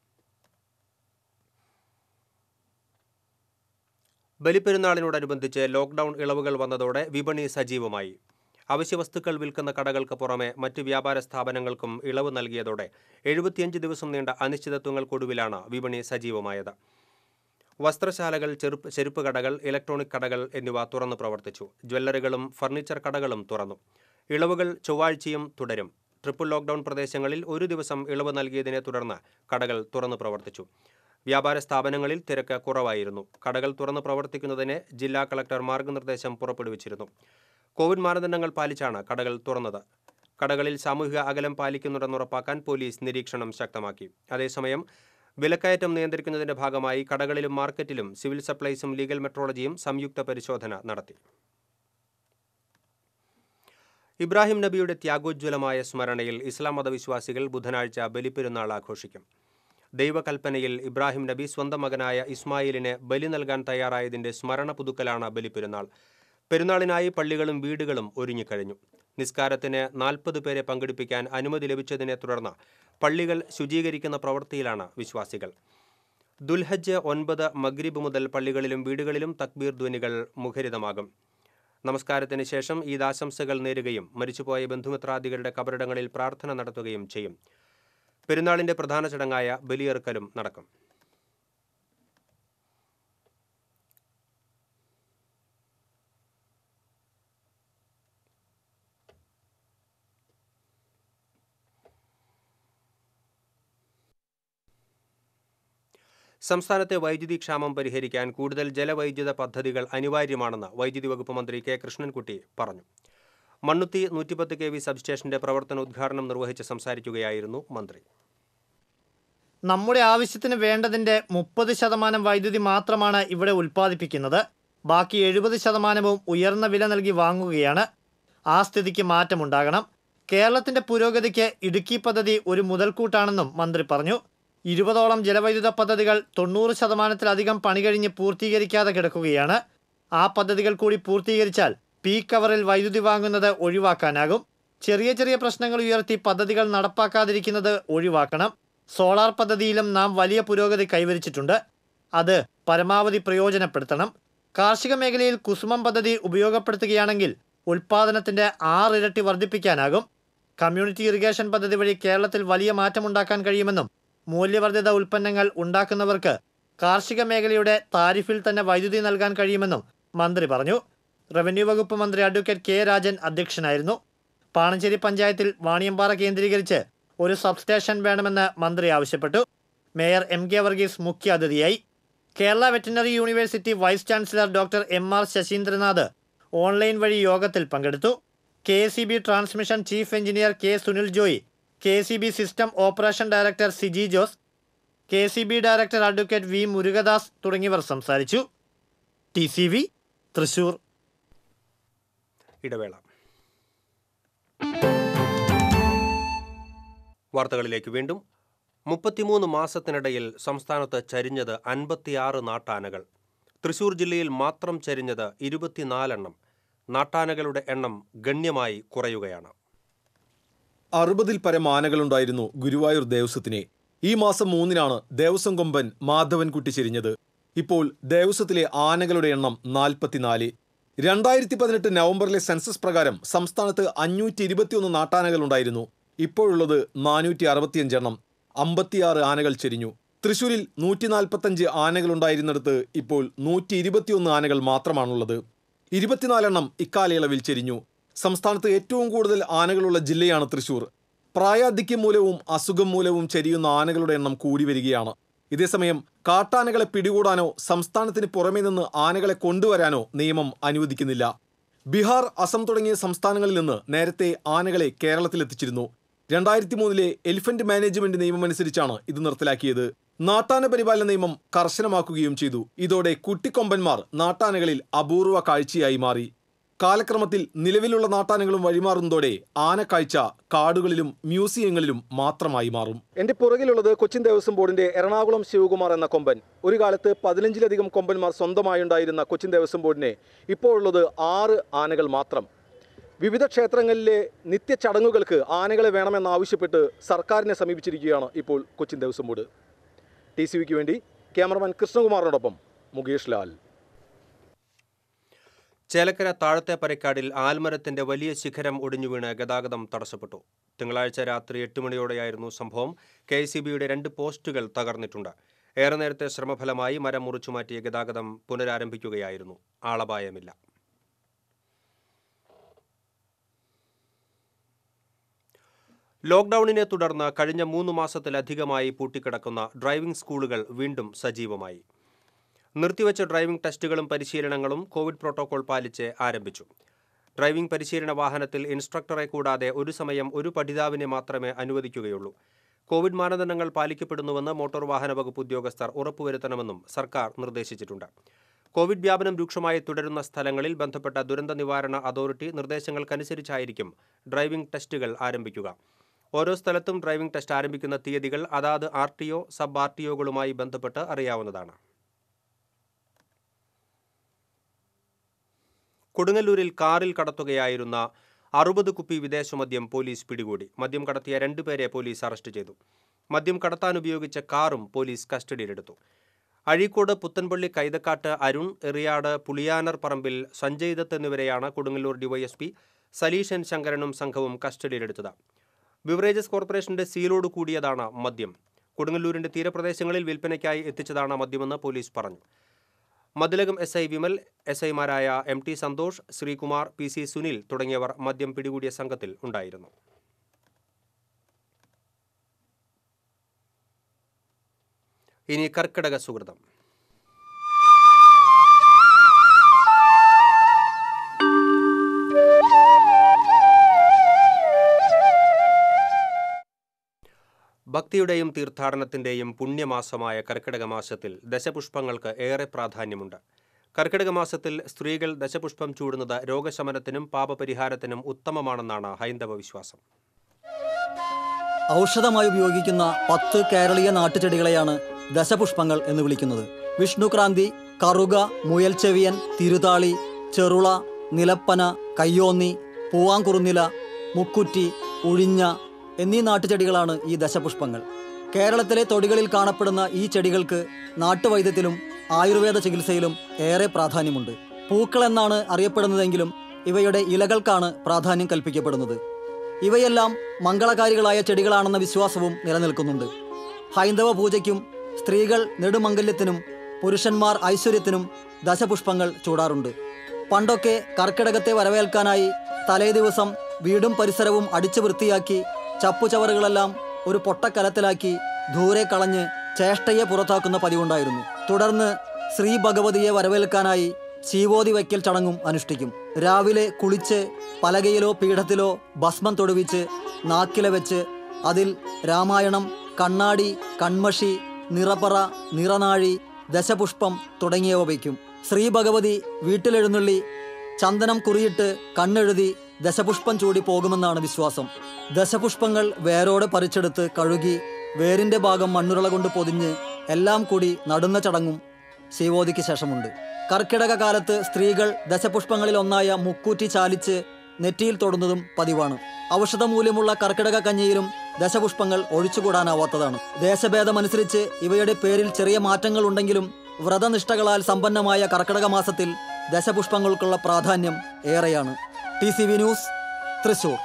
ബലിപ്പെരുന്നാളിനോടനുബന്ധിച്ച് ലോക്ക്ഡൌൺ ഇളവുകൾ വന്നതോടെ വിപണി സജീവമായി. അവശ്യവസ്തുക്കൾ വിൽക്കുന്ന കടകൾക്ക് പുറമെ മറ്റ് വ്യാപാര സ്ഥാപനങ്ങൾക്കും ഇളവ് നൽകിയതോടെ 75 ദിവസം നീണ്ട അനിശ്ചിതത്വങ്ങൾക്കൊടുവിലാണ് വിപണി സജീവമായത്. വസ്ത്രശാലകൾ, ചെരുപ്പ് കടകൾ, ഇലക്ട്രോണിക് കടകൾ എന്നിവ തുറന്നു പ്രവർത്തിച്ചു. ജ്വല്ലറികളും ഫർണിച്ചർ കടകളും തുറന്നു. ഇളവുകൾ ചൊവ്വാഴ്ചയും തുടരും. ട്രിപ്പിൾ ലോക്ക്ഡൌൺ പ്രദേശങ്ങളിൽ ഒരു ദിവസം ഇളവ് നൽകിയതിനെ തുടർന്ന് കടകൾ തുറന്നു പ്രവർത്തിച്ചു. വ്യാപാര സ്ഥാപനങ്ങളിൽ തിരക്ക് കുറവായിരുന്നു. കടകൾ തുറന്നു പ്രവർത്തിക്കുന്നതിന് ജില്ലാ കളക്ടർ മാർഗനിർദ്ദേശം പുറപ്പെടുവിച്ചിരുന്നു. കോവിഡ് മാനദണ്ഡങ്ങൾ പാലിച്ചാണ് കടകൾ തുറന്നത്. കടകളിൽ സാമൂഹിക അകലം പാലിക്കുന്നുണ്ടെന്ന് ഉറപ്പാക്കാൻ പോലീസ് നിരീക്ഷണം ശക്തമാക്കി. അതേസമയം വിലക്കയറ്റം നിയന്ത്രിക്കുന്നതിന്റെ ഭാഗമായി കടകളിലും മാർക്കറ്റിലും സിവിൽ സപ്ലൈസും ലീഗൽ മെട്രോളജിയും സംയുക്ത പരിശോധന നടത്തി. ഇബ്രാഹിം നബിയുടെ ത്യാഗോജ്വലമായ സ്മരണയിൽ ഇസ്ലാം മതവിശ്വാസികൾ ബുധനാഴ്ച ബലിപ്പെരുന്നാൾ ആഘോഷിക്കും. ദൈവകൽപ്പനയിൽ ഇബ്രാഹിം നബി സ്വന്തം മകനായ ഇസ്മായിലിന് ബലി നൽകാൻ തയ്യാറായതിന്റെ സ്മരണ പുതുക്കലാണ് ബലിപ്പെരുന്നാൾ. പെരുന്നാളിനായി പള്ളികളും വീടുകളും ഒരുങ്ങിക്കഴിഞ്ഞു. നിസ്കാരത്തിന് 40 പേരെ പങ്കെടുപ്പിക്കാൻ അനുമതി ലഭിച്ചതിനെ തുടർന്ന് പള്ളികൾ ശുചീകരിക്കുന്ന പ്രവൃത്തിയിലാണ് വിശ്വാസികൾ. ദുൽഹജ്ജ് 9 മഗ്രിബ് മുതൽ പള്ളികളിലും വീടുകളിലും തക്ബീർ ധ്വനികൾ മുഖരിതമാകും. നമസ്കാരത്തിന് ശേഷം ഈദാശംസകൾ നേരുകയും മരിച്ചുപോയ ബന്ധുമിത്രാദികളുടെ കബറിടങ്ങളിൽ പ്രാർത്ഥന നടത്തുകയും ചെയ്യും. പെരുന്നാളിന്റെ പ്രധാന ചടങ്ങായ ബലിയെറുക്കലും നടക്കും. സംസ്ഥാനത്തെ വൈദ്യുതി ക്ഷാമം പരിഹരിക്കാൻ കൂടുതൽ ജലവൈദ്യുത പദ്ധതികൾ അനിവാര്യമാണെന്ന് വൈദ്യുതി വകുപ്പ് മന്ത്രി കെ കൃഷ്ണൻകുട്ടി പറഞ്ഞു. മണ്ണുത്തി 110 kV സബ്സ്റ്റേഷന്റെ പ്രവർത്തനോദ്ഘാടനം നിർവഹിച്ച് സംസാരിക്കുകയായിരുന്നു മന്ത്രി. നമ്മുടെ ആവശ്യത്തിന് വേണ്ടതിൻ്റെ 30% വൈദ്യുതി മാത്രമാണ് ഇവിടെ ഉൽപ്പാദിപ്പിക്കുന്നത്. ബാക്കി 70% ഉയർന്ന വില നൽകി വാങ്ങുകയാണ്. ആ സ്ഥിതിക്ക് മാറ്റമുണ്ടാകണം. കേരളത്തിൻ്റെ പുരോഗതിക്ക് ഇടുക്കി പദ്ധതി ഒരു മുതൽക്കൂട്ടാണെന്നും മന്ത്രി പറഞ്ഞു. 20ഓളം ജലവൈദ്യുത പദ്ധതികൾ 90%-ലധികം പണി കഴിഞ്ഞ് പൂർത്തീകരിക്കാതെ കിടക്കുകയാണ്. ആ പദ്ധതികൾ കൂടി പൂർത്തീകരിച്ചാൽ പീക്ക് അവറിൽ വൈദ്യുതി വാങ്ങുന്നത് ഒഴിവാക്കാനാകും. ചെറിയ ചെറിയ പ്രശ്നങ്ങൾ ഉയർത്തി പദ്ധതികൾ നടപ്പാക്കാതിരിക്കുന്നത് ഒഴിവാക്കണം. സോളാർ പദ്ധതിയിലും നാം വലിയ പുരോഗതി കൈവരിച്ചിട്ടുണ്ട്. അത് പരമാവധി പ്രയോജനപ്പെടുത്തണം. കാർഷിക മേഖലയിൽ കുസുമം പദ്ധതി ഉപയോഗപ്പെടുത്തുകയാണെങ്കിൽ ഉൽപ്പാദനത്തിൻ്റെ 6 ഇരട്ടി വർദ്ധിപ്പിക്കാനാകും. കമ്മ്യൂണിറ്റി ഇറിഗേഷൻ പദ്ധതി വഴി കേരളത്തിൽ വലിയ മാറ്റമുണ്ടാക്കാൻ കഴിയുമെന്നും മൂല്യവർദ്ധിത ഉൽപ്പന്നങ്ങൾ ഉണ്ടാക്കുന്നവർക്ക് കാർഷിക മേഖലയുടെ താരിഫിൽ തന്നെ വൈദ്യുതി നൽകാൻ കഴിയുമെന്നും മന്ത്രി പറഞ്ഞു. റവന്യൂ വകുപ്പ് മന്ത്രി അഡ്വക്കേറ്റ് കെ രാജൻ അധ്യക്ഷനായിരുന്നു. പാണഞ്ചേരി പഞ്ചായത്തിൽ വാണിയമ്പാറ കേന്ദ്രീകരിച്ച് ഒരു സബ്സ്റ്റേഷൻ വേണമെന്ന് മന്ത്രി ആവശ്യപ്പെട്ടു. മേയർ എം കെ വർഗീസ് മുഖ്യ അതിഥിയായി. Kerala veterinary university vice chancellor doctor M R. Sasheendranath online വഴി യോഗത്തിൽ പങ്കെടുത്തു. KSEB transmission chief engineer K Sunil Joy, KSEB system operation director Siji Jose, KSEB director advocate V Murugadas തുടങ്ങിയവർ സംസാരിച്ചു. TCV തൃശൂർ. ഇടവേള. വാർത്തകളിലേക്ക് വീണ്ടും. 33 മാസത്തിനിടയിൽ സംസ്ഥാനത്ത് ചരിഞ്ഞത് 56 നാട്ടാനകൾ. തൃശൂർ ജില്ലയിൽ മാത്രം ചരിഞ്ഞത് 24 എണ്ണം. നാട്ടാനകളുടെ എണ്ണം ഗണ്യമായി കുറയുകയാണ്. 60-ൽ പരം ആനകളുണ്ടായിരുന്നു ഗുരുവായൂർ ദേവസ്വത്തിനെ. ഈ മാസം 3-നാണ് ദേവസ്വം കൊമ്പൻ മാധവൻകുട്ടി ചെരിഞ്ഞത്. ഇപ്പോൾ ദേവസ്വത്തിലെ ആനകളുടെ എണ്ണം 44. 2018 നവംബറിലെ സെൻസസ് പ്രകാരം സംസ്ഥാനത്ത് 521 നാട്ടാനകളുണ്ടായിരുന്നു. ഇപ്പോഴുള്ളത് 465 എണ്ണം. 56 ആനകൾ ചെരിഞ്ഞു. തൃശൂരിൽ 145 ആനകളുണ്ടായിരുന്നിടത്ത് ഇപ്പോൾ 121 ആനകൾ മാത്രമാണുള്ളത്. 24 എണ്ണം ഇക്കാലയളവിൽ ചെരിഞ്ഞു. സംസ്ഥാനത്ത് ഏറ്റവും കൂടുതൽ ആനകളുള്ള ജില്ലയാണ് തൃശൂർ. പ്രായാധിക്യം മൂലവും അസുഖം മൂലവും ചെരിയുന്ന ആനകളുടെ എണ്ണം കൂടി വരികയാണ്. ഇതേസമയം കാട്ടാനകളെ പിടികൂടാനോ സംസ്ഥാനത്തിന് പുറമേ നിന്ന് ആനകളെ കൊണ്ടുവരാനോ നിയമം അനുവദിക്കുന്നില്ല. ബീഹാർ, അസം തുടങ്ങിയ സംസ്ഥാനങ്ങളിൽ നിന്ന് നേരത്തെ ആനകളെ കേരളത്തിലെത്തിച്ചിരുന്നു. 2003-ലെ എലിഫന്റ് മാനേജ്മെന്റ് നിയമമനുസരിച്ചാണ് ഇത് നിർത്തലാക്കിയത്. നാട്ടാന പരിപാലന നിയമം കർശനമാക്കുകയും ചെയ്തു. ഇതോടെ കുട്ടിക്കൊമ്പന്മാർ നാട്ടാനകളിൽ അപൂർവ കാഴ്ചയായി മാറി. കാലക്രമത്തിൽ നിലവിലുള്ള നാട്ടാനകളും വഴിമാറുന്നതോടെ ആനക്കാഴ്ച കാടുകളിലും മ്യൂസിയങ്ങളിലും മാത്രമായി മാറും. എന്റെ പുറകിലുള്ളത് കൊച്ചിൻ ദേവസ്വം ബോർഡിന്റെ എറണാകുളം ശിവകുമാർ എന്ന കൊമ്പൻ. ഒരു കാലത്ത് 15-ലധികം കൊമ്പന്മാർ സ്വന്തമായുണ്ടായിരുന്ന കൊച്ചിൻ ദേവസ്വം ബോർഡിനെ ഇപ്പോഴുള്ളത് 6 ആനകൾ മാത്രം. വിവിധ ക്ഷേത്രങ്ങളിലെ നിത്യചടങ്ങുകൾക്ക് ആനകളെ വേണമെന്നാവശ്യപ്പെട്ട് സർക്കാരിനെ സമീപിച്ചിരിക്കുകയാണ് ഇപ്പോൾ കൊച്ചിൻ ദേവസ്വം ബോർഡ്. TCVക്ക് വേണ്ടി ക്യാമറമാൻ കൃഷ്ണകുമാറിനോടൊപ്പം മുകേഷ് ലാൽ. ചേലക്കര താഴത്തെ പരക്കാടിൽ ആൽമരത്തിന്റെ വലിയ ശിഖരം ഒടിഞ്ഞു വീണ് ഗതാഗതം തടസ്സപ്പെട്ടു. തിങ്കളാഴ്ച രാത്രി 8 മണിയോടെയായിരുന്നു സംഭവം. KCBയുടെ 2 പോസ്റ്റുകൾ തകർന്നിട്ടുണ്ട്. ഏറെ നേരത്തെ ശ്രമഫലമായി മരം മുറിച്ചുമാറ്റിയ ഗതാഗതം പുനരാരംഭിക്കുകയായിരുന്നു. ആളപായമില്ല. ലോക്ക്ഡൌണിനെ തുടർന്ന് കഴിഞ്ഞ 3 മാസത്തിലധികമായി പൂട്ടിക്കിടക്കുന്ന ഡ്രൈവിംഗ് സ്കൂളുകൾ വീണ്ടും സജീവമായി. നിർത്തിവച്ച ഡ്രൈവിംഗ് ടെസ്റ്റുകളും പരിശീലനങ്ങളും കോവിഡ് പ്രോട്ടോകോൾ പാലിച്ച് ആരംഭിച്ചു. ഡ്രൈവിംഗ് പരിശീലന വാഹനത്തിൽ ഇൻസ്ട്രക്ടറെ കൂടാതെ ഒരു സമയം ഒരു പഠിതാവിനെ മാത്രമേ അനുവദിക്കുകയുള്ളൂ. കോവിഡ് മാനദണ്ഡങ്ങൾ പാലിക്കപ്പെടുന്നുവെന്ന് മോട്ടോർ വാഹന വകുപ്പ് ഉദ്യോഗസ്ഥർ ഉറപ്പുവരുത്തണമെന്നും സർക്കാർ നിർദ്ദേശിച്ചിട്ടുണ്ട്. കോവിഡ് വ്യാപനം രൂക്ഷമായി തുടരുന്ന സ്ഥലങ്ങളിൽ ബന്ധപ്പെട്ട ദുരന്ത നിവാരണ അതോറിറ്റി നിർദ്ദേശങ്ങൾക്കനുസരിച്ചായിരിക്കും ഡ്രൈവിംഗ് ടെസ്റ്റുകൾ ആരംഭിക്കുക. ഓരോ സ്ഥലത്തും ഡ്രൈവിംഗ് ടെസ്റ്റ് ആരംഭിക്കുന്ന തീയതികൾ അതാത് RTO, സബ് RTOകളുമായി ബന്ധപ്പെട്ട് അറിയാവുന്നതാണ്. കൊടുങ്ങല്ലൂരിൽ കാറിൽ കടത്തുകയായിരുന്ന 60 കുപ്പി വിദേശമദ്യം പോലീസ് പിടികൂടി. മദ്യം കടത്തിയ 2 പേരെ പോലീസ് അറസ്റ്റ് ചെയ്തു. മദ്യം കടത്താനുപയോഗിച്ച കാറും പോലീസ് കസ്റ്റഡിയിലെടുത്തു. അഴീക്കോട്, പുത്തൻപള്ളി, കൈതക്കാട്ട് അരുൺ, എറിയാട്, പുളിയാനർ പറമ്പിൽ സഞ്ജയ് ദത്ത് എന്നിവരെയാണ് കൊടുങ്ങല്ലൂർ DYSP സലീഷൻ ശങ്കരനും സംഘവും കസ്റ്റഡിയിലെടുത്തത്. ബിവറേജസ് കോർപ്പറേഷന്റെ സീലോട് കൂടിയതാണ് മദ്യം. കൊടുങ്ങല്ലൂരിന്റെ തീരപ്രദേശങ്ങളിൽ വിൽപ്പനയ്ക്കായി എത്തിച്ചതാണ് മദ്യമെന്ന് പോലീസ് പറഞ്ഞു. Mathilakam SI Vimal, SIമാരായ MT Santhosh, Sreekumar, PC Sunil തുടങ്ങിയവർ മദ്യം പിടികൂടിയ സംഘത്തിൽ ഉണ്ടായിരുന്നു. ഇനി കർക്കിടക സുകൃതം. ഭക്തിയുടെയും തീർത്ഥാടനത്തിൻ്റെയും പുണ്യമാസമായ കർക്കിടക മാസത്തിൽ ദശപുഷ്പങ്ങൾക്ക് ഏറെ പ്രാധാന്യമുണ്ട്. കർക്കിടക മാസത്തിൽ സ്ത്രീകൾ ദശപുഷ്പം ചൂടുന്നത് രോഗശമനത്തിനും പാപപരിഹാരത്തിനും ഉത്തമമാണെന്നാണ് ഹൈന്ദവ വിശ്വാസം. ഔഷധമായി ഉപയോഗിക്കുന്ന 10 കേരളീയ നാട്ടുചെടികളെയാണ് ദശപുഷ്പങ്ങൾ എന്ന് വിളിക്കുന്നത്. വിഷ്ണുക്രാന്തി, കറുക, മുയൽച്ചെവിയൻ, തിരുതാളി, ചെറുള, നിലപ്പന, കയ്യോന്നി, പൂവാങ്കുറുന്നില, മുക്കുറ്റി, ഉഴിഞ്ഞ എന്നീ നാട്ടുചെടികളാണ് ഈ ദശപുഷ്പങ്ങൾ. കേരളത്തിലെ തൊടികളിൽ കാണപ്പെടുന്ന ഈ ചെടികൾക്ക് നാട്ടുവൈദ്യത്തിലും ആയുർവേദ ചികിത്സയിലും ഏറെ പ്രാധാന്യമുണ്ട്. പൂക്കൾ എന്നാണ് അറിയപ്പെടുന്നതെങ്കിലും ഇവയുടെ ഇലകൾക്കാണ് പ്രാധാന്യം കൽപ്പിക്കപ്പെടുന്നത്. ഇവയെല്ലാം മംഗളകാരികളായ ചെടികളാണെന്ന വിശ്വാസവും നിലനിൽക്കുന്നുണ്ട്. ഹൈന്ദവ പൂജയ്ക്കും സ്ത്രീകൾ നെടുമംഗല്യത്തിനും പുരുഷന്മാർ ഐശ്വര്യത്തിനും ദശപുഷ്പങ്ങൾ ചൂടാറുണ്ട്. പണ്ടൊക്കെ കർക്കിടകത്തെ വരവേൽക്കാനായി തലേ ദിവസം വീടും പരിസരവും അടിച്ചു വൃത്തിയാക്കി ചപ്പുചവറുകളെല്ലാം ഒരു പൊട്ടക്കലത്തിലാക്കി ദൂരെ കളഞ്ഞ് ചേഷ്ടയെ പുറത്താക്കുന്ന പതിവുണ്ടായിരുന്നു. തുടർന്ന് ശ്രീ ഭഗവതിയെ വരവേൽക്കാനായി ശീവോതി വയ്ക്കൽ ചടങ്ങും അനുഷ്ഠിക്കും. രാവിലെ കുളിച്ച് പലകയിലോ പീഠത്തിലോ ഭസ്മം തൊടുവിച്ച് നാക്കില വെച്ച് അതിൽ രാമായണം, കണ്ണാടി, കൺമഷി, നിറപ്പറ, നിറനാഴി, ദശപുഷ്പം തുടങ്ങിയവ വയ്ക്കും. ശ്രീ ഭഗവതി വീട്ടിലെഴുന്നള്ളി ചന്ദനം കുറിയിട്ട് കണ്ണെഴുതി ദശപുഷ്പം ചൂടി പോകുമെന്നാണ് വിശ്വാസം. ദശപുഷ്പങ്ങൾ വേരോടെ പറിച്ചെടുത്ത് കഴുകി വേരിന്റെ ഭാഗം മണ്ണുരുള കൊണ്ട് പൊതിഞ്ഞ് എല്ലാം കൂടി നടുന്ന ചടങ്ങും ശിവോതിക്ക് ശേഷമുണ്ട്. കർക്കിടക കാലത്ത് സ്ത്രീകൾ ദശപുഷ്പങ്ങളിൽ ഒന്നായ മുക്കൂറ്റി ചാലിച്ച് നെറ്റിയിൽ തൊടുന്നതും പതിവാണ്. ഔഷധമൂല്യമുള്ള കർക്കിടക കഞ്ഞിയിലും ദശപുഷ്പങ്ങൾ ഒഴിച്ചുകൂടാനാവാത്തതാണ്. ദേശഭേദമനുസരിച്ച് ഇവയുടെ പേരിൽ ചെറിയ മാറ്റങ്ങൾ ഉണ്ടെങ്കിലും വ്രതനിഷ്ഠകളാൽ സമ്പന്നമായ കർക്കിടക മാസത്തിൽ ദശപുഷ്പങ്ങൾക്കുള്ള പ്രാധാന്യം ഏറെയാണ്. TCV news, Thrissur.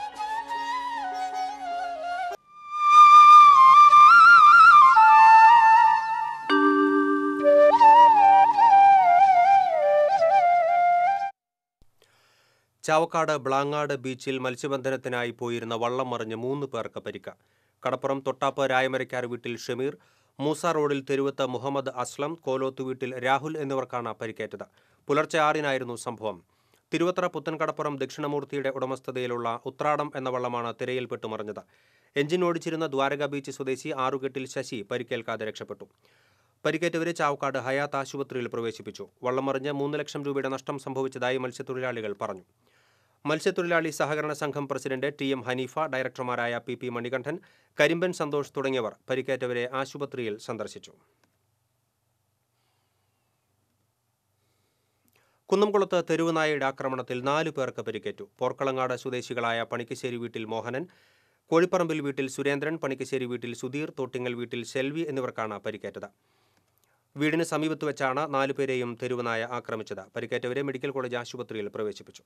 ചാവക്കാട് ബ്ലാങ്ങാട് ബീച്ചിൽ മത്സ്യബന്ധനത്തിനായി പോയിരുന്ന വള്ളം മറിഞ്ഞ് 3 പേർക്ക് പരിക്ക്. കടപ്പുറം തൊട്ടാപ്പ് രായമരക്കാർ വീട്ടിൽ ഷമീർ, മൂസ റോഡിൽ തെരുവത്ത് മുഹമ്മദ് അസ്ലം, കോലോത്ത് വീട്ടിൽ രാഹുൽ എന്നിവർക്കാണ് പരിക്കേറ്റത്. പുലർച്ചെ 6-നായിരുന്നു സംഭവം. തിരുവത്ര പുത്തൻകടപ്പുറം ദക്ഷിണമൂർത്തിയുടെ ഉടമസ്ഥതയിലുള്ള ഉത്രാടം എന്ന വള്ളമാണ് തിരയിൽപ്പെട്ട് മറിഞ്ഞത്. എഞ്ചിൻ ഓടിച്ചിരുന്ന ദ്വാരക ബീച്ച് സ്വദേശി ആറുകെട്ടിൽ ശശി പരിക്കേൽക്കാതെ രക്ഷപ്പെട്ടു. പരിക്കേറ്റവരെ ചാവക്കാട് ഹയാത്ത് ആശുപത്രിയിൽ പ്രവേശിപ്പിച്ചു. വള്ളം മറിഞ്ഞ് 3 ലക്ഷം രൂപയുടെ നഷ്ടം സംഭവിച്ചതായി മത്സ്യത്തൊഴിലാളികൾ പറഞ്ഞു. മത്സ്യത്തൊഴിലാളി സഹകരണ സംഘം പ്രസിഡന്റ് TM ഹനീഫ, ഡയറക്ടർമാരായ PP മണികണ്ഠൻ, കരിമ്പൻ സന്തോഷ് തുടങ്ങിയവർ പരിക്കേറ്റവരെ ആശുപത്രിയിൽ സന്ദർശിച്ചു. കുന്നംകുളത്ത് തെരുവുനായയുടെ ആക്രമണത്തിൽ 4 പേർക്ക് പരിക്കേറ്റു. പോർക്കളങ്ങാട് സ്വദേശികളായ പണിക്കശ്ശേരി വീട്ടിൽ മോഹനൻ, കോഴിപ്പറമ്പിൽ വീട്ടിൽ സുരേന്ദ്രൻ, പണിക്കശ്ശേരി വീട്ടിൽ സുധീർ, തോട്ടിങ്ങൽ വീട്ടിൽ ശെൽവി എന്നിവർക്കാണ് പരിക്കേറ്റത്. വീടിന് സമീപത്ത് വെച്ചാണ് 4 പേരെയും തെരുവുനായ ആക്രമിച്ചത്. പരിക്കേറ്റവരെ മെഡിക്കൽ കോളേജ് ആശുപത്രിയിൽ പ്രവേശിപ്പിച്ചു.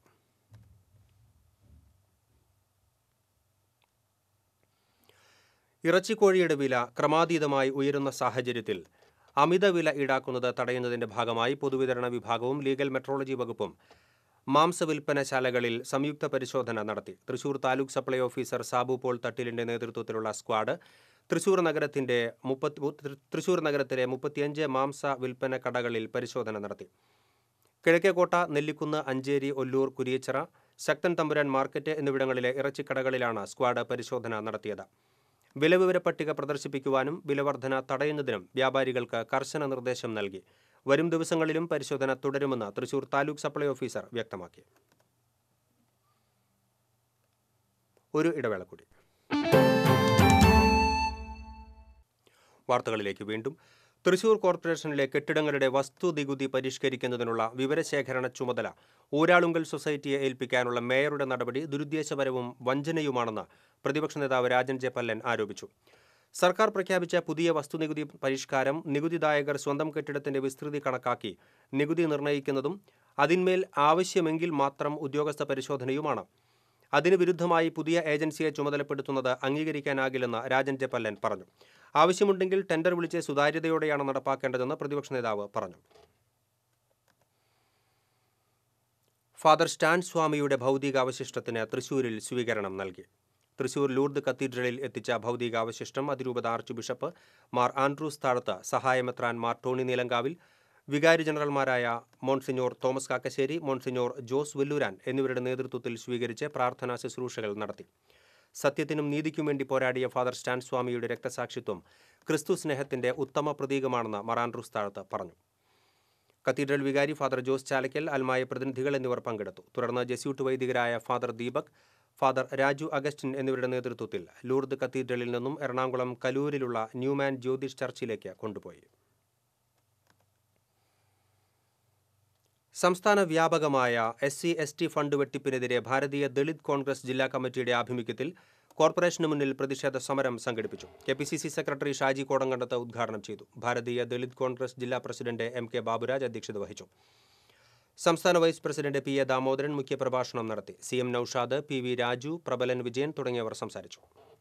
ഇറച്ചിക്കോഴിയുടെ വില ക്രമാതീതമായി ഉയരുന്ന സാഹചര്യത്തിൽ അമിത വില ഈടാക്കുന്നത് തടയുന്നതിന്റെ ഭാഗമായി പൊതുവിതരണ വിഭാഗവും ലീഗൽ മെട്രോളജി വകുപ്പും മാംസവിൽപ്പനശാലകളിൽ സംയുക്ത പരിശോധന നടത്തി. തൃശൂർ താലൂക്ക് സപ്ലൈ ഓഫീസർ സാബു പോൾ തട്ടിലിന്റെ നേതൃത്വത്തിലുള്ള സ്ക്വാഡ് തൃശൂർ നഗരത്തിലെ 35 മാംസ വിൽപ്പന കടകളിൽ പരിശോധന നടത്തി. കിഴക്കേക്കോട്ട, നെല്ലിക്കുന്ന്, അഞ്ചേരി, ഒല്ലൂർ, കുരിയച്ചിറ, ശക്തൻ തമ്പുരാൻ മാർക്കറ്റ് എന്നിവിടങ്ങളിലെ ഇറച്ചിക്കടകളിലാണ് സ്ക്വാഡ് പരിശോധന നടത്തിയത്. വിലവിവര പട്ടിക പ്രദർശിപ്പിക്കുവാനും വിലവർധന തടയുന്നതിനും വ്യാപാരികൾക്ക് കർശന നിർദ്ദേശം നൽകി. വരും ദിവസങ്ങളിലും പരിശോധന തുടരുമെന്ന് തൃശൂർ താലൂക്ക് സപ്ലൈ ഓഫീസർ വ്യക്തമാക്കി. ഒരു ഇടവേള കൂടി. വാർത്തകളിലേക്ക് വീണ്ടും. തൃശൂർ കോർപ്പറേഷനിലെ കെട്ടിടങ്ങളുടെ വസ്തു നികുതി പരിഷ്കരിക്കുന്നതിനുള്ള വിവരശേഖരണ ചുമതല ഊരാളുങ്കൽ സൊസൈറ്റിയെ ഏൽപ്പിക്കാനുള്ള മേയറുടെ നടപടി ദുരുദ്ദേശപരവും വഞ്ചനയുമാണെന്ന് പ്രതിപക്ഷ നേതാവ് രാജൻ ജെ പല്ലൻ ആരോപിച്ചു. സർക്കാർ പ്രഖ്യാപിച്ച പുതിയ വസ്തുനികുതി പരിഷ്കാരം നികുതിദായകർ സ്വന്തം കെട്ടിടത്തിന്റെ വിസ്തൃതി കണക്കാക്കി നികുതി നിർണ്ണയിക്കുന്നതും അതിന്മേൽ ആവശ്യമെങ്കിൽ മാത്രം ഉദ്യോഗസ്ഥ പരിശോധനയുമാണ്. അതിന് വിരുദ്ധമായി പുതിയ ഏജൻസിയെ ചുമതലപ്പെടുത്തുന്നത് അംഗീകരിക്കാനാകില്ലെന്ന് രാജൻ ജെ പല്ലൻ പറഞ്ഞു. ആവശ്യമുണ്ടെങ്കിൽ ടെൻഡർ വിളിച്ച് സുതാര്യതയോടെയാണ് നടപ്പാക്കേണ്ടതെന്ന് പ്രതിപക്ഷ നേതാവ് പറഞ്ഞു. ഫാദർ സ്റ്റാൻ സ്വാമിയുടെ ഭൗതികാവശിഷ്ടത്തിന് തൃശൂരിൽ സ്വീകരണം നൽകി. തൃശൂർ ലൂർദ് കത്തീഡ്രലിൽ എത്തിച്ച ഭൗതികാവശിഷ്ടം അതിരൂപത ആർച്ച് ബിഷപ്പ് മാർ ആൻഡ്രൂസ് താഴത്ത്, സഹായമെത്രാൻ മാർ ടോണി നീലങ്കാവിൽ, വികാരി ജനറൽമാരായ മോൺസിഞ്ഞോർ തോമസ് കാക്കശ്ശേരി, മോൺസിഞ്ഞോർ ജോസ് വെല്ലൂരാൻ എന്നിവരുടെ നേതൃത്വത്തിൽ സ്വീകരിച്ച് പ്രാർത്ഥനാ ശുശ്രൂഷകൾ നടത്തി. സത്യത്തിനും നീതിക്കും വേണ്ടി പോരാടിയ ഫാദർ സ്റ്റാൻ സ്വാമിയുടെ രക്തസാക്ഷിത്വം ക്രിസ്തു സ്നേഹത്തിന്റെ ഉത്തമ പ്രതീകമാണെന്ന് മാർ ആൻഡ്രൂസ് താഴത്ത് പറഞ്ഞു. കത്തീഡ്രൽ വികാരി ഫാദർ ജോസ് ചാലക്കൽ, അൽമായ പ്രതിനിധികൾ എന്നിവർ പങ്കെടുത്തു. തുടർന്ന് ജെസ്യൂട്ട് വൈദികരായ ഫാദർ ദീപക്, ഫാദർ രാജു അഗസ്റ്റിൻ എന്നിവരുടെ നേതൃത്വത്തിൽ ലൂർദ് കത്തീഡ്രലിൽ നിന്നും എറണാകുളം കലൂരിലുള്ള ന്യൂമാൻ ജ്യോതിഷ് ചർച്ചിലേക്ക് കൊണ്ടുപോയി. സംസ്ഥാന വ്യാപകമായ SC/ST ഫണ്ട് വെട്ടിപ്പിനെതിരെ ഭാരതീയ ദളിത് കോൺഗ്രസ് ജില്ലാ കമ്മിറ്റിയുടെ ആഭിമുഖ്യത്തിൽ കോർപ്പറേഷന് മുന്നിൽ പ്രതിഷേധ സമരം സംഘടിപ്പിച്ചു. KPCC സെക്രട്ടറി ഷാജി കോടങ്കണ്ടത്ത് ഉദ്ഘാടനം ചെയ്തു. ഭാരതീയ ദളിത് കോൺഗ്രസ് ജില്ലാ പ്രസിഡന്റ് MK ബാബുരാജ് അധ്യക്ഷത വഹിച്ചു. സംസ്ഥാന വൈസ് പ്രസിഡന്റ് PA ദാമോദരൻ മുഖ്യപ്രഭാഷണം നടത്തി. CM നൌഷാദ്, PV രാജു, പ്രബലൻ വിജയൻ തുടങ്ങിയവർ സംസാരിച്ചു.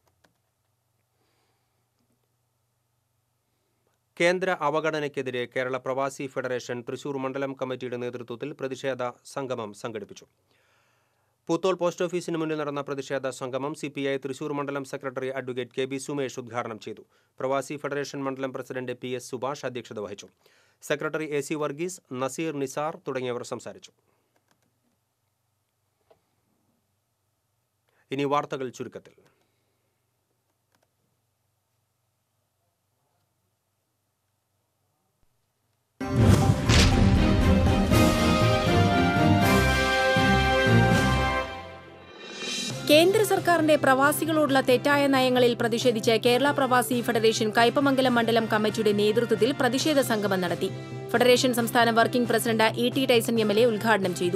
കേന്ദ്ര അവഗണനയ്ക്കെതിരെ കേരള പ്രവാസി ഫെഡറേഷൻ തൃശൂർ മണ്ഡലം കമ്മിറ്റിയുടെ നേതൃത്വത്തിൽ പ്രതിഷേധ സംഗമം സംഘടിപ്പിച്ചു. പൂത്തോൾ പോസ്റ്റ് ഓഫീസിന് മുന്നിൽ നടന്ന പ്രതിഷേധ സംഗമം CPI തൃശൂർ മണ്ഡലം സെക്രട്ടറി അഡ്വക്കേറ്റ് KB സുമേഷ് ഉദ്ഘാടനം ചെയ്തു. പ്രവാസി ഫെഡറേഷൻ മണ്ഡലം പ്രസിഡന്റ് PS സുഭാഷ് അധ്യക്ഷത വഹിച്ചു. സെക്രട്ടറി AC വർഗീസ്, നസീർ നിസാർ തുടങ്ങിയവർ സംസാരിച്ചു. ഇനി വാർത്തകൾ ചുരുക്കത്തിൽ. കേന്ദ്ര സർക്കാരിന്റെ പ്രവാസികളോടുള്ള തെറ്റായ നയങ്ങളിൽ പ്രതിഷേധിച്ച് കേരള പ്രവാസി ഫെഡറേഷൻ കയ്പമംഗലം മണ്ഡലം കമ്മിറ്റിയുടെ നേതൃത്വത്തിൽ പ്രതിഷേധ സംഗമം നടത്തി. ഫെഡറേഷൻ സംസ്ഥാന working president ET Tyson MLA ഉദ്ഘാടനം ചെയ്തു.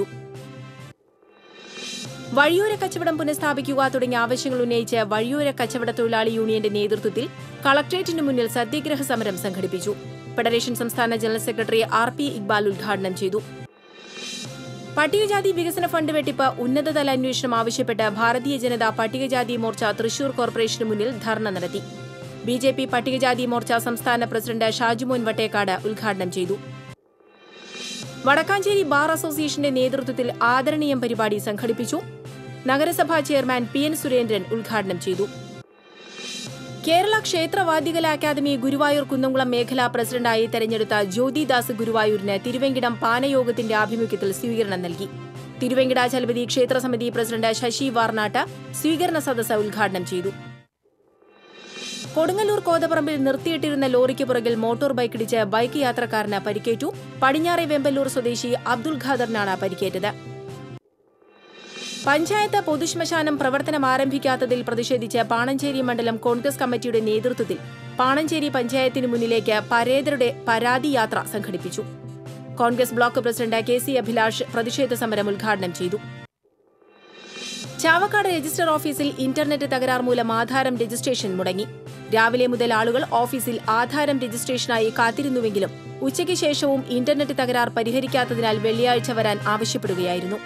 വഴിയോര കച്ചവടം പുനഃസ്ഥാപിക്കുക തുടങ്ങിയ ആവശ്യങ്ങൾ ഉന്നയിച്ച് വഴിയോര കച്ചവട തൊഴിലാളി യൂണിയന്റെ നേതൃത്വത്തിൽ കളക്ടറേറ്റിന് മുന്നിൽ സത്യാഗ്രഹ സമരം സംഘടിപ്പിച്ചു. ഫെഡറേഷൻ സംസ്ഥാന ജനറൽ സെക്രട്ടറി RP ഇക്ബാൽ ഉദ്ഘാടനം ചെയ്തു. പട്ടികജാതി വികസന ഫണ്ട് വെട്ടിപ്പ് ഉന്നതതല അന്വേഷണം ആവശ്യപ്പെട്ട് ഭാരതീയ ജനതാ പട്ടികജാതി മോർച്ച തൃശൂർ കോർപ്പറേഷന് മുന്നിൽ ധർണ നടത്തി. BJP പട്ടികജാതി മോർച്ച സംസ്ഥാന പ്രസിഡന്റ് ഷാജുമോൻ വട്ടേക്കാട് ഉദ്ഘാടനം ചെയ്തു. വടക്കാഞ്ചേരി ബാർ അസോസിയേഷന്റെ നേതൃത്വത്തിൽ ആദരണീയം പരിപാടി സംഘടിപ്പിച്ചു. നഗരസഭാ ചെയർമാൻ PN സുരേന്ദ്രൻ ഉദ്ഘാടനം ചെയ്തു. കേരള ക്ഷേത്ര വാദ്യകല അക്കാദമി ഗുരുവായൂർ കുന്നംകുളം മേഖലാ പ്രസിഡന്റായി തെരഞ്ഞെടുത്ത ജ്യോതിദാസ് ഗുരുവായൂരിന് തിരുവെങ്കിടം പാനയോഗത്തിന്റെ ആഭിമുഖ്യത്തിൽ സ്വീകരണം നൽകി. തിരുവെങ്കിടാചലപതി ക്ഷേത്രസമിതി പ്രസിഡന്റ് ശശി വാർനാട്ട് സ്വീകരണ സദസ്സ് ഉദ്ഘാടനം ചെയ്തു. കൊടുങ്ങല്ലൂർ കോതപറമ്പിൽ നിർത്തിയിട്ടിരുന്ന ലോറിക്ക് പുറകിൽ മോട്ടോർ ബൈക്കിടിച്ച് ബൈക്ക് യാത്രക്കാരന് പരിക്കേറ്റു. പടിഞ്ഞാറെ വെമ്പല്ലൂർ സ്വദേശി അബ്ദുൽ ഖാദറിനാണ് പരിക്കേറ്റത്. പഞ്ചായത്ത് പൊതുശ്മശാനം പ്രവർത്തനം ആരംഭിക്കാത്തതിൽ പ്രതിഷേധിച്ച് പാണഞ്ചേരി മണ്ഡലം കോൺഗ്രസ് കമ്മിറ്റിയുടെ നേതൃത്വത്തിൽ പാണഞ്ചേരി പഞ്ചായത്തിന് മുന്നിലേക്ക് പരേതരുടെ പരാതി യാത്ര സംഘടിപ്പിച്ചു. Congress block president KC Abhilash പ്രതിഷേധ സമരം ഉദ്ഘാടനം ചെയ്തു. ചാവക്കാട് രജിസ്റ്റർ ഓഫീസിൽ ഇന്റർനെറ്റ് തകരാർ മൂലം ആധാരം രജിസ്ട്രേഷൻ മുടങ്ങി. രാവിലെ മുതൽ ആളുകൾ ഓഫീസിൽ ആധാരം രജിസ്ട്രേഷനായി കാത്തിരുന്നുവെങ്കിലും ഉച്ചയ്ക്ക് ശേഷവും ഇന്റർനെറ്റ് തകരാർ പരിഹരിക്കാത്തതിനാൽ വെള്ളിയാഴ്ച വരാൻ ആവശ്യപ്പെടുകയായിരുന്നു.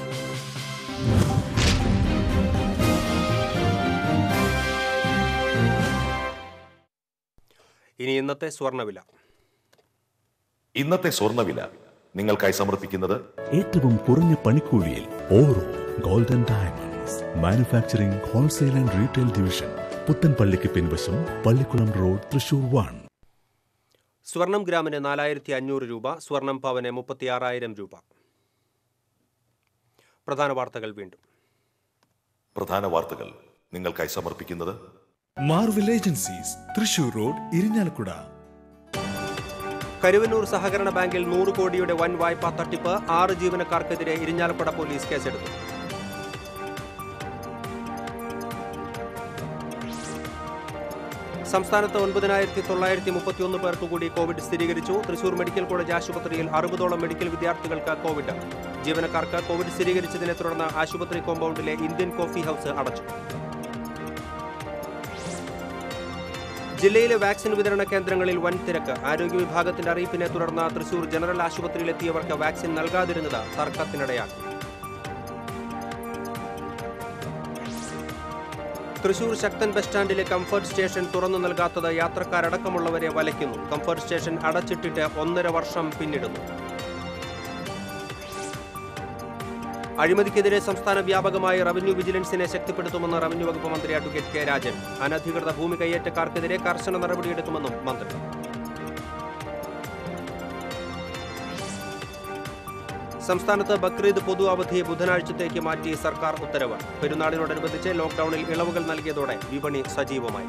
ഇനി ഇന്നത്തെ സ്വർണ്ണവില. ഇന്നത്തെ സ്വർണ്ണവില നിങ്ങൾക്കായി സമർപ്പിക്കുന്നത് ഏറ്റവും കുറഞ്ഞ പണിക്കൂലിയിൽ Oro golden diamonds manufacturing wholesale and retail division, പുത്തൻപള്ളിക്ക് പിൻവശം, പള്ളിക്കുളം റോഡ്, തൃശൂർ 1. സ്വർണം ഗ്രാമിന് 4500 രൂപ, സ്വർണം പവന് 36,000 രൂപ. പ്രധാന വാർത്തകൾ വീണ്ടും. പ്രധാന വാർത്തകൾ നിങ്ങൾക്കായി സമർപ്പിക്കുന്നത് Marvel Agencies, Thrissur road, Irinjalakuda. Karuvannur സഹകരണ ബാങ്കിൽ 100 കോടിയുടെ വൻ വായ്പാ തട്ടിപ്പ്, 6 ജീവനക്കാർക്കെതിരെ ഇരിഞ്ഞാലക്കുട പോലീസ് കേസെടുത്തു. സംസ്ഥാനത്ത് 9,931 പേർക്ക് കൂടി കോവിഡ് സ്ഥിരീകരിച്ചു. തൃശൂർ മെഡിക്കൽ കോളേജ് ആശുപത്രിയിൽ 60ഓളം മെഡിക്കൽ വിദ്യാർത്ഥികൾക്ക് കോവിഡ്. ജീവനക്കാർക്ക് കോവിഡ് സ്ഥിരീകരിച്ചതിനെ തുടർന്ന് ആശുപത്രി കോമ്പൗണ്ടിലെ ഇന്ത്യൻ കോഫി ഹൌസ് അടച്ചു. ജില്ലയിലെ വാക്സിൻ വിതരണ കേന്ദ്രങ്ങളിൽ വൻ തിരക്ക്. ആരോഗ്യ വിഭാഗത്തിന്റെ അറിയിപ്പിനെ തുടർന്ന് തൃശൂർ ജനറൽ ആശുപത്രിയിലെത്തിയവർക്ക് വാക്സിൻ നൽകാതിരുന്നത് തർക്കത്തിനിടയാക്കി. തൃശൂർ ശക്തൻ ബസ് സ്റ്റാൻഡിലെ കംഫർട്ട് സ്റ്റേഷൻ തുറന്നു നൽകാത്തത് യാത്രക്കാരടക്കമുള്ളവരെ വലയ്ക്കുന്നു. കംഫർട്ട് സ്റ്റേഷൻ അടച്ചിട്ടിട്ട് 1.5 വർഷം പിന്നിടുന്നു. അഴിമതിക്കെതിരെ സംസ്ഥാന വ്യാപകമായി റവന്യൂ വിജിലൻസിനെ ശക്തിപ്പെടുത്തുമെന്ന് റവന്യൂ വകുപ്പ് മന്ത്രി അഡ്വക്കേറ്റ് കെ രാജൻ. അനധികൃത ഭൂമി കയ്യേറ്റക്കാർക്കെതിരെ കർശന നടപടിയെടുക്കുമെന്നും മന്ത്രി. സംസ്ഥാനത്ത് ബക്രീദ് പൊതു അവധി ബുധനാഴ്ചത്തേക്ക് മാറ്റി സർക്കാർ ഉത്തരവ്. പെരുന്നാളിനോടനുബന്ധിച്ച് ലോക്ഡൌണിൽ ഇളവുകൾ നൽകിയതോടെ വിപണി സജീവമായി.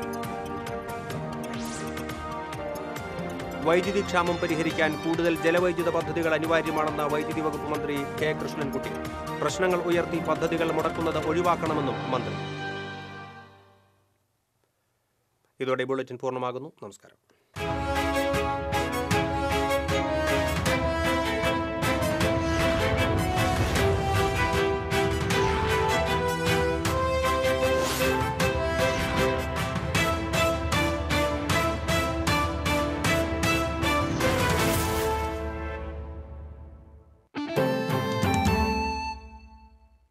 വൈദ്യുതി ക്ഷാമം പരിഹരിക്കാൻ കൂടുതൽ ജലവൈദ്യുത പദ്ധതികൾ അനിവാര്യമാണെന്ന് വൈദ്യുതി വകുപ്പ് മന്ത്രി കെ കൃഷ്ണൻകുട്ടി. പ്രശ്നങ്ങൾ ഉയർത്തി പദ്ധതികൾ മുടക്കുന്നത് ഒഴിവാക്കണമെന്നും മന്ത്രി. ഇതോടെ ബുള്ളറ്റിൻ പൂർണ്ണമാകുന്നു. നമസ്കാരം.